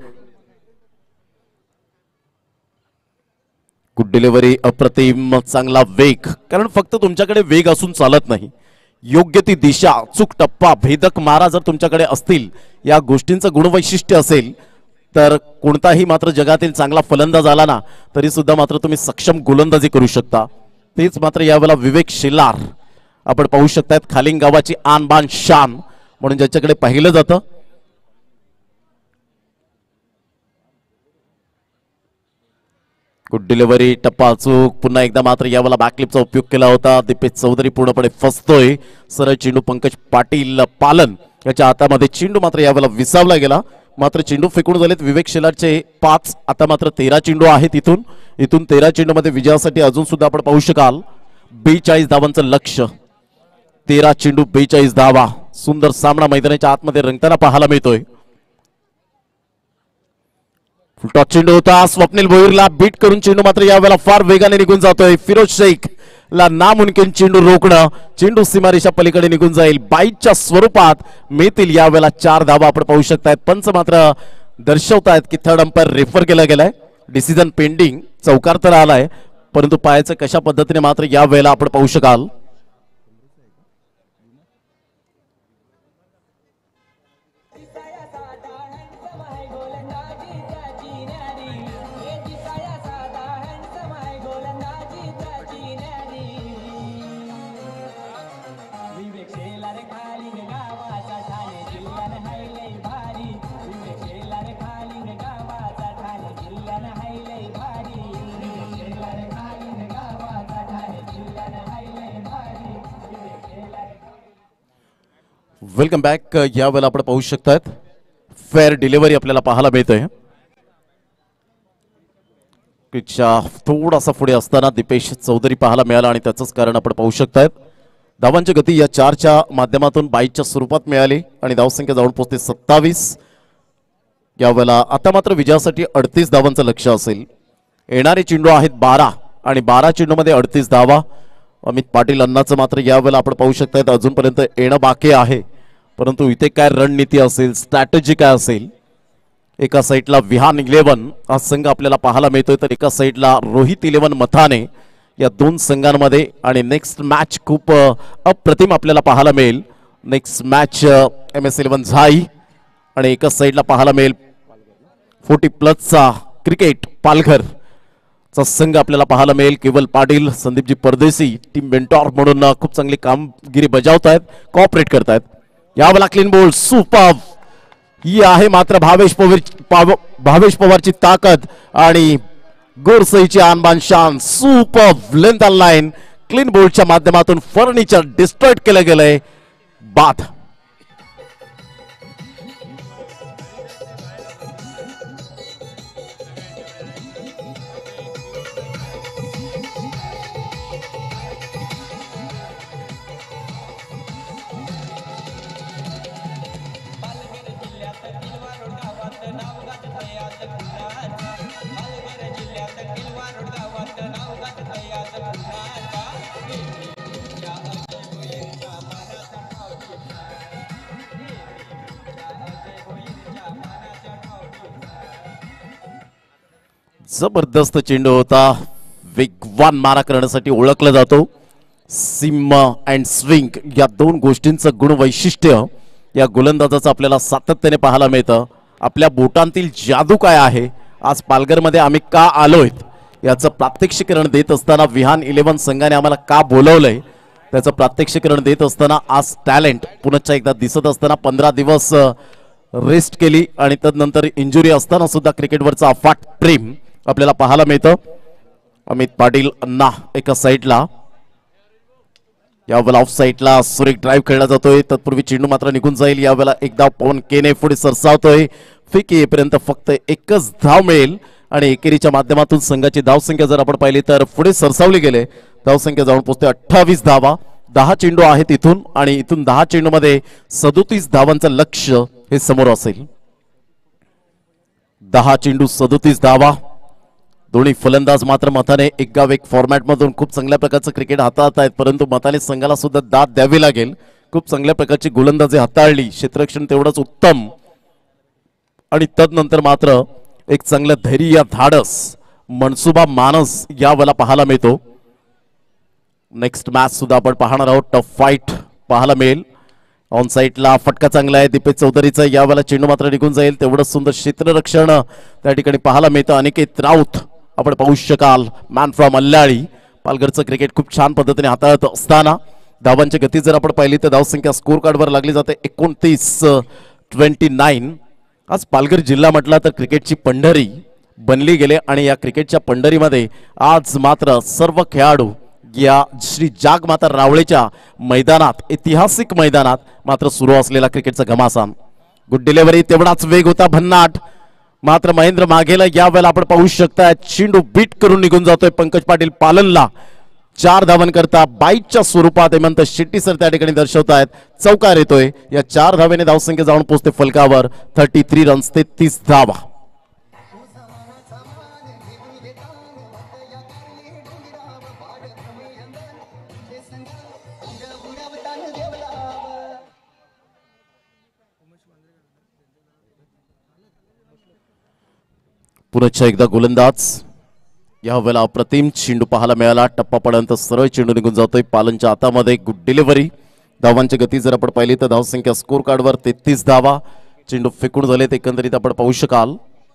गुड डिलिव्हरी, अप्रतिम, चांगला वेग. कारण फक्त तुमच्याकडे वेग असून चालत नाही, योग्य ती दिशा, अचूक टप्पा, भेदक मारा जर तुमच्याकडे असतील, या गोष्टींचं गुणवैशिष्ट्य असेल, तर कोणताही मात्र जगातील चांगला फलंदाज आला ना तरी सुद्धा मात्र तुम्ही सक्षम गोलंदाजी करू शकता. तेच मात्र यावेळेला विवेक शेलार आपण पाहू शकतात. खालिंग गावाची आन बान शान म्हणून ज्याच्याकडे पाहिलं जातं. गुड डिलिव्हरी, टप्पा अचूक. पुन्हा एकदा मात्र यावेळेला बॅकलिपचा उपयोग केला होता. दीपेश चौधरी पूर्णपणे फसतोय. सरळ चेंडू पंकज पाटील पालन याच्या हातामध्ये. चेंडू मात्र यावेळेला विसावला गेला. मात्र चेंडू फेकून झालेत विवेक शेलारचे 5. आता मात्र 13 चेंडू आहेत. इथून 13 चेंडूमध्ये विजयासाठी अजून सुद्धा आपण पाहू शकाल 42 धावांचं लक्ष. 13 चेंडू 42 धावा. सुंदर सामना मैदानाच्या आतमध्ये रंगताना पाहायला मिळतोय. फुलटॉस चेंडू होता. स्वप्नील भोईरला बीट करून चेंडू मात्र यावेळेला फार वेगाने निघून जातोय. फिरोज शेख ला नामुमकिन चेंडू रोखणं. चेंडू सीमारेषा पलीकडे निघून जाईल. बाईटच्या स्वरूपात मिळतील यावेळेला 4 धावा आपण पाहू शकतायत. पंच मात्र दर्शवतायत की थर्ड अंपायर रेफर केला गेलाय. Decision pending. चौकार तर आलाय, परंतु पायाचं कशा पद्धतीने मात्र यावेळेला आपण पाहू शकाल. Welcome back. यावेळेला आपण पाहू शकतात फेअर डिलिव्हरी आपल्याला पाहायला मिळतंय. थोडासा पुढे असताना दीपेश चौधरी पाहायला मिळाला आणि त्याचंच कारण आपण पाहू शकतायत. धावांची गती या 4च्या माध्यमातून 22च्या स्वरूपात मिळाली आणि धावसंख्या जाऊन पोहोचते 27. यावेळेला आता मात्र विजयासाठी 38 धावांचं लक्ष असेल. येणारे चेंडू आहेत 12 आणि 12 चेंडूमध्ये 38 धावा. अमित पाटील अण्णाचं मात्र यावेळेला आपण पाहू शकतायत अजूनपर्यंत येणं बाकी आहे, परंतु इथे काय रणनीती असेल, स्ट्रॅटेजी काय असेल. एका साईडला विहान 11 हा संघ आपल्याला पाहायला मिळतोय, तर एका साईडला रोहित 11 मथाने या दोन संघांमध्ये. आणि नेक्स्ट मॅच खूप अप्रतिम आपल्याला पाहायला मिळेल. नेक्स्ट मॅच MS11 झाई आणि एका साईडला पाहायला मिळेल 40+ क्रिकेट पालघर चा संघ आपल्याला पाहायला मिळेल. केवल पाटील, संदीपजी परदेशी टीम मेंटॉर म्हणून खूप चांगली कामगिरी बजावतायत, कॉपरेट करतायत. यावेळेला क्लीन बोल्ड सुपर ही आहे मात्र भावेश पवारची ताकद आणि गोरसईची आणबान शान. सुपर लेंथ लाईन क्लीन बोल्डच्या माध्यमातून फर्निचर डिस्ट्रॉइड केलं गेलंय. बाद. जबरदस्त चेंडू होता, वेगवान मारा करण्यासाठी ओळखला जातो. सिम अँड स्विंग या दोन गोष्टींचं गुण वैशिष्ट्य या गोलंदाजाचं आपल्याला सातत्याने पाहायला मिळतं. आपल्या बोटांतील जादू काय आहे, आज पालघरमध्ये आम्ही का आलोय याचं प्रात्यक्षिकरण देत असताना विहान 11 संघाने आम्हाला का बोलवलंय त्याचं प्रात्यक्षिकरण देत असताना आज टॅलेंट पुन्हा एकदा दिसत असताना 15 दिवस रेस्ट केली आणि तदनंतर इंजुरी असताना सुद्धा क्रिकेटवरचं अफाट प्रेम आपल्याला पाहायला मिळतं. अमित पाटील अण्णा एका साईडला, यावेळेला ऑफ साईडला सुरेख ड्राईव्ह खेळला जातोय. तत्पूर्वी चेंडू मात्र निघून जाईल. यावेळेला एकदा पवन केने पुढे सरसावतोय. फिक येईपर्यंत फक्त एकच धाव मिळेल आणि एकेरीच्या माध्यमातून संघाची धावसंख्या जर आपण पाहिली तर पुढे सरसावली गेले. धावसंख्या जाऊन पोहोचते 28 धावा. 10 चेंडू आहेत इथून आणि इथून 10 चेंडू मध्ये 37 धावांचं लक्ष्य हे समोर असेल. 10 चेंडू 37 धावा. दोन्ही फलंदाज मात्र मथाने एक गाव एक फॉर्मॅट मधून खूप चांगल्या प्रकारचं क्रिकेट हाताळत आहेत, परंतु मथाने संघाला सुद्धा दाद द्यावी लागेल. खूप चांगल्या प्रकारची गोलंदाजी हाताळली, क्षेत्ररक्षण तेवढंच उत्तम आणि तदनंतर मात्र एक चांगलं धैर्य, धाडस, मनसुबा मानस यावेळेला पाहायला मिळतो. नेक्स्ट मॅच सुद्धा आपण पाहणार आहोत. टफ फाईट पाहायला मिळेल. ऑन साईडला फटका चांगला आहे दीपेश चौधरीचा. यावेळेला चेंडू मात्र निघून जाईल. तेवढंच सुंदर क्षेत्ररक्षण त्या ठिकाणी पाहायला मिळतं. अनिकेत राऊत आपण पाहू शकाल, मॅन फ्रॉम अल्लाळी. पालघरचं क्रिकेट खूप छान पद्धतीने हाताळत असताना धावांची गती जर आपण पाहिली तर धावसंख्या स्कोर कार्डवर लागली जाते 29-29. आज पालघर जिल्हा म्हटला तर क्रिकेटची पंढरी बनली गेले आणि या क्रिकेटच्या पंढरीमध्ये आज मात्र सर्व खेळाडू या श्री जागमाता रावळेच्या मैदानात, ऐतिहासिक मैदानात मात्र सुरू असलेला क्रिकेटचा घमासान. गुड डिलिव्हरी, तेवढाच वेग होता भन्नाट. मात्र महेंद्र माघेला यावेळेला आपण पाहू शकता चेंडू बीट करून निघून जातोय पंकज पाटील पालनला. 4 धावन करता बाईटच्या स्वरूपात हेमंत शेट्टी सर त्या ठिकाणी दर्शवतायत. चौकार येतोय. या 4 धावेने धावसंख्या जाऊन पोहोचते फलकावर 33 रन्स, 33 धावा. पुन्हा एकदा गोलंदाज. यावेळेला अप्रतिम चेंडू पाहायला मिळाला. टप्पा पडल्यानंतर सरळ चेंडू निघून जातोय पालनच्या हातामध्ये. Good delivery. धावांची गती जर आपण पाहिली तर धावसंख्या स्कोर कार्डवर 33 धावा. चेंडू फेकून झालेत एकंदरीत आपण पाहू शकाल.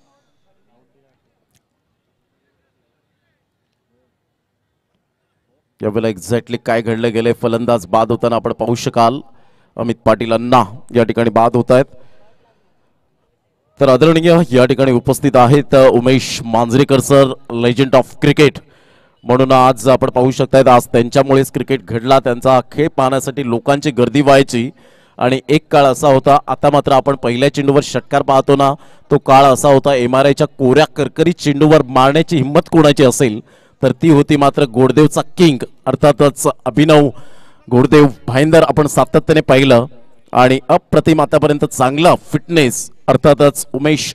यावेळेला एक्झॅक्टली काय घडलं गेले फलंदाज बाद होताना आपण पाहू शकाल. अमित पाटील अण्णा या ठिकाणी बाद होत आहेत. तर आदरणीय या ठिकाणी उपस्थित आहेत Umesh Manjrekar sir, legend of cricket म्हणून आज आपण पाहू शकतायत. आज त्यांच्यामुळेच क्रिकेट घडला. त्यांचा खेळ पाहण्यासाठी लोकांची गर्दी व्हायची आणि एक काळ असा होता. आता मात्र आपण पहिल्या चेंडूवर षटकार पाहतो ना, तो काळ असा होता. MRIच्या कोऱ्या करकरीत चेंडूवर मारण्याची हिंमत कोणाची असेल तर ती होती मात्र गोडदेवचा किंग, अर्थातच अभिनव गोडदेव भाईंदर आपण सातत्याने पाहिलं आणि अप्रतिम आतापर्यंत चांगला फिटनेस अर्थातच उमेश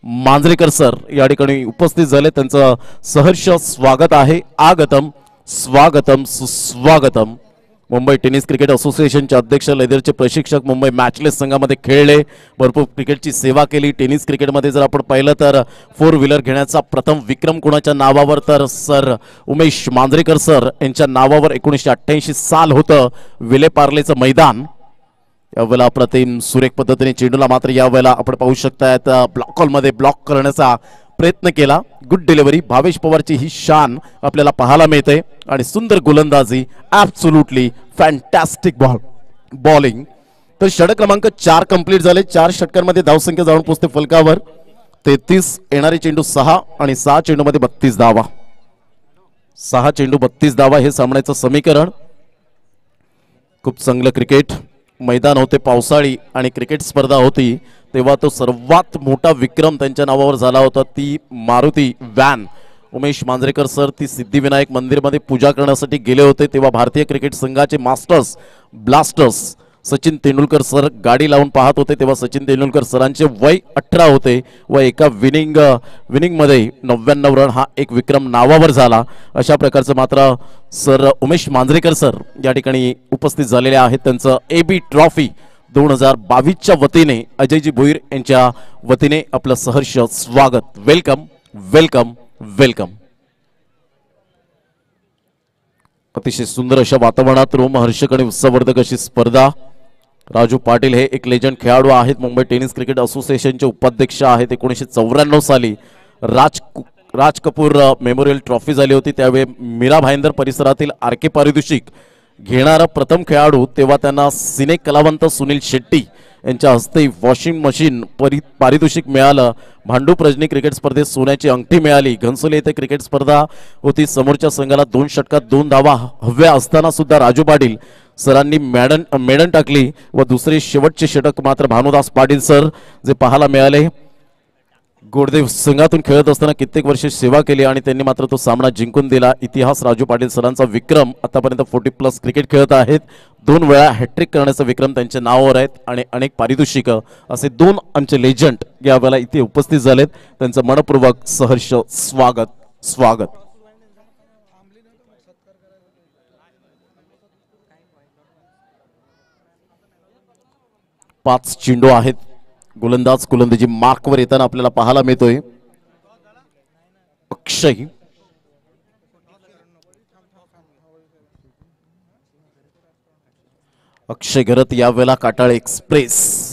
मांजरेकर सर या ठिकाणी उपस्थित झाले, त्यांचं सहर्ष स्वागत आहे. आगतम स्वागतम सुस्वागतम. मुंबई टेनिस क्रिकेट असोसिएशनचे अध्यक्ष, लेदरचे प्रशिक्षक, मुंबई मॅचलेस संघामध्ये खेळले, भरपूर क्रिकेटची सेवा केली. टेनिस क्रिकेटमध्ये जर आपण पाहिलं तर 4 व्हीलर घेण्याचा प्रथम विक्रम कोणाच्या नावावर, तर सर उमेश मांजरेकर सर यांच्या नावावर 1988 साल होतं. विलेपार्लेचं मैदान. यावेळेला अप्रतिम सुरेख पद्धतीने चेंडूला मात्र यावेळेला आपण पाहू शकतायत ब्लॉक हॉलमध्ये ब्लॉक करण्याचा प्रयत्न केला. Good delivery. भावेश पवारची ही शान आपल्याला पाहायला मिळते आणि सुंदर गोलंदाजी. Absolutely fantastic bowling. तर षटक क्रमांक 4 कंप्लीट झाले. 4 षटकांमध्ये धावसंख्या जाऊन पोहोचते फलकावर 33. येणारे चेंडू 6 आणि 6 चेंडूमध्ये 32 धावा. 6 चेंडू 32 धावा हे सामन्याचं समीकरण. खूप चांगलं क्रिकेट मैदान होते. पावसाळी आणि क्रिकेट स्पर्धा होती तेव्हा तो सर्वात मोठा विक्रम त्यांच्या नावावर झाला होता. ती मारुती व्हॅन. उमेश मांजरेकर सर ती सिद्धिविनायक मंदिरमध्ये पूजा करण्यासाठी गेले होते तेव्हा भारतीय क्रिकेट संघाचे masters blasters Sachin Tendulkar sir गाडी लावून पाहत होते तेव्हा सचिन तेंडुलकर सरांचे वय 18 होते व एका विनिंगमध्ये 99 रन हा एक विक्रम नावावर झाला. अशा प्रकारचं मात्र सर उमेश मांजरेकर सर या ठिकाणी उपस्थित झालेले आहेत. त्यांचं AB ट्रॉफी 2022च्या वतीने अजयजी भोईर यांच्या वतीने आपलं सहर्ष स्वागत. Welcome welcome welcome. अतिशय सुंदर अशा वातावरणात रोमहर्षक आणि उत्साहवर्धक अशी स्पर्धा. राजू पाटील हे एक लेजंड खेळाडू आहेत. मुंबई टेनिस क्रिकेट असोसिएशनचे उपाध्यक्ष आहेत. 1994 साली राज कपूर मेमोरियल ट्रॉफी झाली होती त्यावेळी मीरा भाईंदर परिसरातील आरके पारितोषिक घेणारा प्रथम खेळाडू तेव्हा त्यांना सिने कलावंत सुनील शेट्टी यांच्या हस्ते वॉशिंग मशीन पारितोषिक मिळालं. भांडूप रजनी क्रिकेट स्पर्धेत सोन्याची अंगठी मिळाली. घनसोली येथे क्रिकेट स्पर्धा होती. समोरच्या संघाला 2 षटकात 2 धावा हव्या असताना सुद्धा राजू पाटील सरांनी मेडन टाकली व दुसरे शेवटचे षटक मात्र भानुदास पाटील सर जे पाहायला मिळाले. गोडदेव संघातून खेळत असताना कित्येक वर्षे सेवा केली आणि त्यांनी मात्र तो सामना जिंकून दिला. इतिहास राजू पाटील सरांचा विक्रम. आतापर्यंत 40+ क्रिकेट खेळत आहेत. 2 वेळा हॅट्रिक करण्याचा विक्रम त्यांच्या नावावर आहेत आणि अनेक पारितोषिक असे 2 आमचे लेजंड यावेळेला इथे उपस्थित झालेत. त्यांचं मनपूर्वक सहर्ष स्वागत स्वागत. पाच चेंडू आहेत. गोलंदाजी मार्कवर येताना आपल्याला पाहायला मिळतोय. अक्षय घरत यावेळेला काटाळ एक्सप्रेस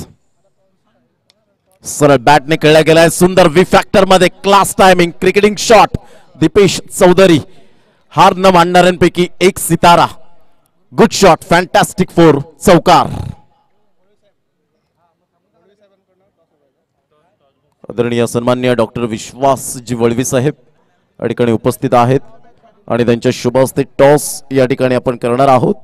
सरळ बॅटने खेळला गेलाय. सुंदर वी फॅक्टर मध्ये class timing cricketing shot. Dipesh Chaudhari हार न मानणाऱ्यांपैकी एक सितारा. Good shot. फॅन्टॅस्टिक 4 चौकार. आदरणीय सन्माननीय डॉक्टर विश्वासजी वळवी साहेब या ठिकाणी उपस्थित आहेत आणि त्यांच्या शुभ हस्ते टॉस या ठिकाणी आपण करणार आहोत.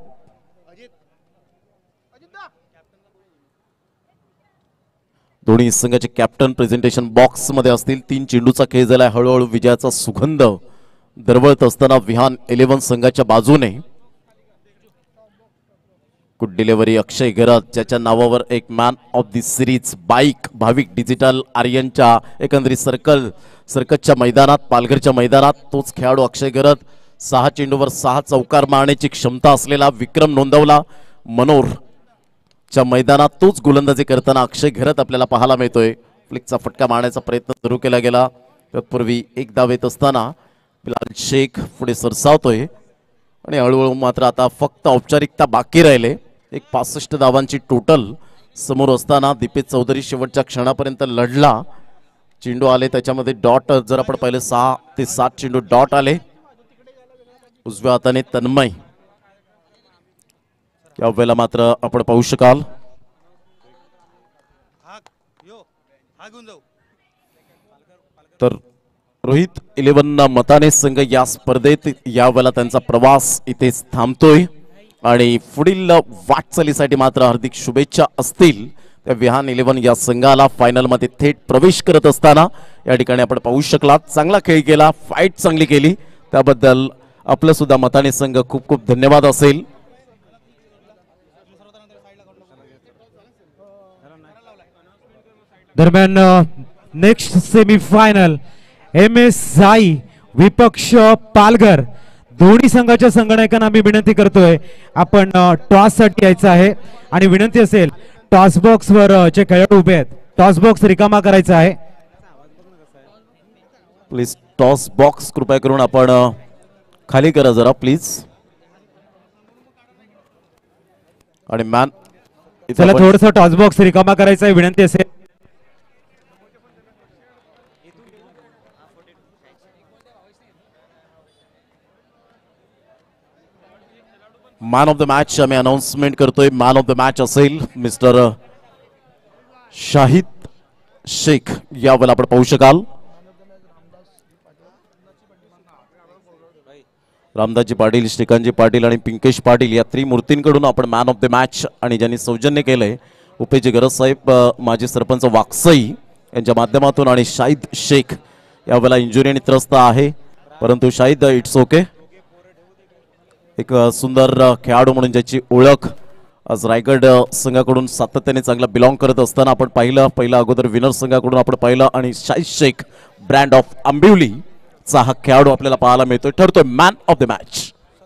दोन्ही संघाचे कॅप्टन प्रेझेंटेशन बॉक्स मध्ये असतील. 3 चेंडूचा खेळ झालाय. हळूहळू विजयाचा सुगंध दरवळत असताना विहान 11 संघाच्या बाजूने. Good delivery. अक्षय घरत ज्याच्या नावावर एक man of the series bike Bhavik digital आर्यनच्या एकंदरीत सर्कसच्या मैदानात पालघरच्या मैदानात तोच खेळाडू अक्षय घरत 6 चेंडूवर 6 चौकार मारण्याची क्षमता असलेला विक्रम नोंदवला. मनोरच्या मैदानात तोच गोलंदाजी करताना अक्षय घरत आपल्याला पाहायला मिळतोय. फ्लिकचा फटका मारण्याचा प्रयत्न सुरू केला गेला. तत्पूर्वी एक धाव येत असताना बिलाल शेख पुढे सरसावतोय आणि हळूहळू मात्र आता फक्त औपचारिकता बाकी राहिले. एक 65 धावांची टोटल समोर असताना दीपेश चौधरी शेवटच्या क्षणापर्यंत लढला. चेंडू आले त्याच्यामध्ये डॉट जर आपण पाहिलं 6 ते 7 चेंडू डॉट आले. उजव्या हाताने तन्मय यावेळेला मात्र आपण पाहू शकाल तर रोहित 11 मताने संघ या स्पर्धेत यावेळेला त्यांचा प्रवास इथेच थांबतोय आणि पुढील वाटचालीसाठी मात्र हार्दिक शुभेच्छा असतील. त्या विहान 11 या संघाला फायनल मध्ये थेट प्रवेश करत असताना या ठिकाणी आपण पाहू शकलात. चांगला खेळ केला. फाईट चांगली केली त्याबद्दल आपलं सुद्धा मताने संघ खूप खूप धन्यवाद असेल. दरम्यान next semifinal M S Sai विपक्ष पालघर दोन्ही संघाच्या संगणकांना आम्ही विनंती करतोय आपण टॉस साठी यायचं आहे आणि विनंती असेल टॉस बॉक्स वर जे खेळाडू उभे आहेत टॉस बॉक्स रिकामा करायचा आहे. प्लीज टॉस बॉक्स कृपया करून आपण खाली करा जरा प्लीज. आणि मॅन चला थोडस टॉस बॉक्स रिकामा करायचा आहे विनंती असेल. मॅन ऑफ द मॅच आम्ही अनाउन्समेंट करतोय. मॅन ऑफ द मॅच असेल मिस्टर शाहिद शेख. यावेळेला आपण पाहू शकाल रामदासजी पाटील, श्रीकांतजी पाटील आणि पिंकेश पाटील या त्रिमूर्तींकडून आपण मॅन ऑफ द मॅच आणि ज्यांनी सौजन्य केलंय उपेजी गरज साहेब, माजी सरपंच वाकसई यांच्या माध्यमातून आणि शाहिद शेख यावेळेला इंजुरीने त्रस्त आहे परंतु शाहिद इट्स ओके. एक सुंदर खेळाडू म्हणून ज्याची ओळख आज रायगड संघाकडून सातत्याने चांगला बिलॉंग करत असताना आपण पहिला अगोदर विनर संघाकडून आपण पाहिलं आणि शाहिद शेख ब्रँड ऑफ आंबिवली चा हा खेळाडू आपल्याला पाहायला मिळतोय ठरतोय मॅन ऑफ द मॅच.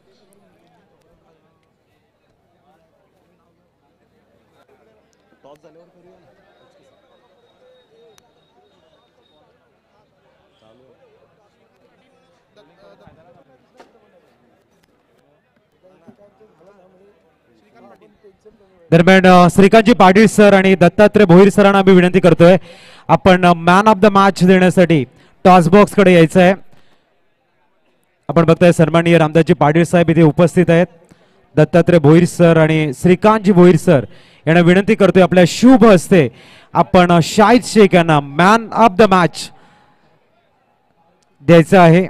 दरम्यान श्रीकांतजी पाटील सर आणि दत्तात्रय भोईर सरांना आम्ही विनंती करतोय आपण मॅन ऑफ द मॅच देण्यासाठी टॉस बॉक्स कडे यायचं आहे. आपण बघताय सन्माननीय रामदासजी पाटील साहेब इथे उपस्थित आहेत. दत्तात्रय भोईर सर आणि श्रीकांतजी भोईर सर यांना विनंती करतोय आपल्या शुभ हस्ते आपण शाहिद शेख यांना मॅन ऑफ द मॅच द्यायचं आहे.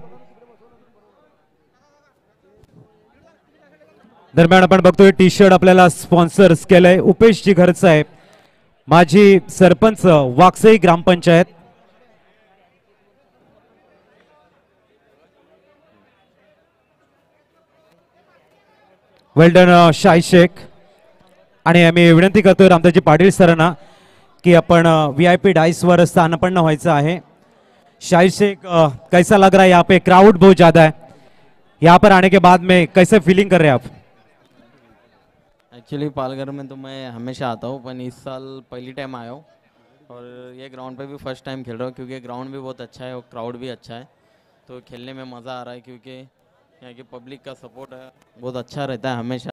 दरम्यान आपण बघतोय टी शर्ट आपल्याला स्पॉन्सर्स केलंय उपेशजी घरचा आहे, माजी सरपंच वाकसई ग्रामपंचायत. Well done Shahid Shaikh. आणि आम्ही विनंती करतोय रामदासजी पाटील सरांना की आपण VIP डाइस वर स्थानापन्न व्हायचं आहे. शाहिद शेख कैसा लग रहा है यहाँ पे क्राउड बहुत ज्यादा है यहाँ पर आने के बाद में कैसे फीलिंग कर रहे हैं आप? एक्चुअली पालघर में तो मैं हमेशा आता हूँ पर इस साल पहली टाइम आया हूँ और ये ग्राउंड पे भी फर्स्ट टाइम खेल रहा हूँ क्योंकि ग्राउंड भी बहुत अच्छा है और क्राउड भी अच्छा है तो खेलने में मज़ा आ रहा है क्योंकि यहाँ की पब्लिक का सपोर्ट है बहुत अच्छा रहता है हमेशा.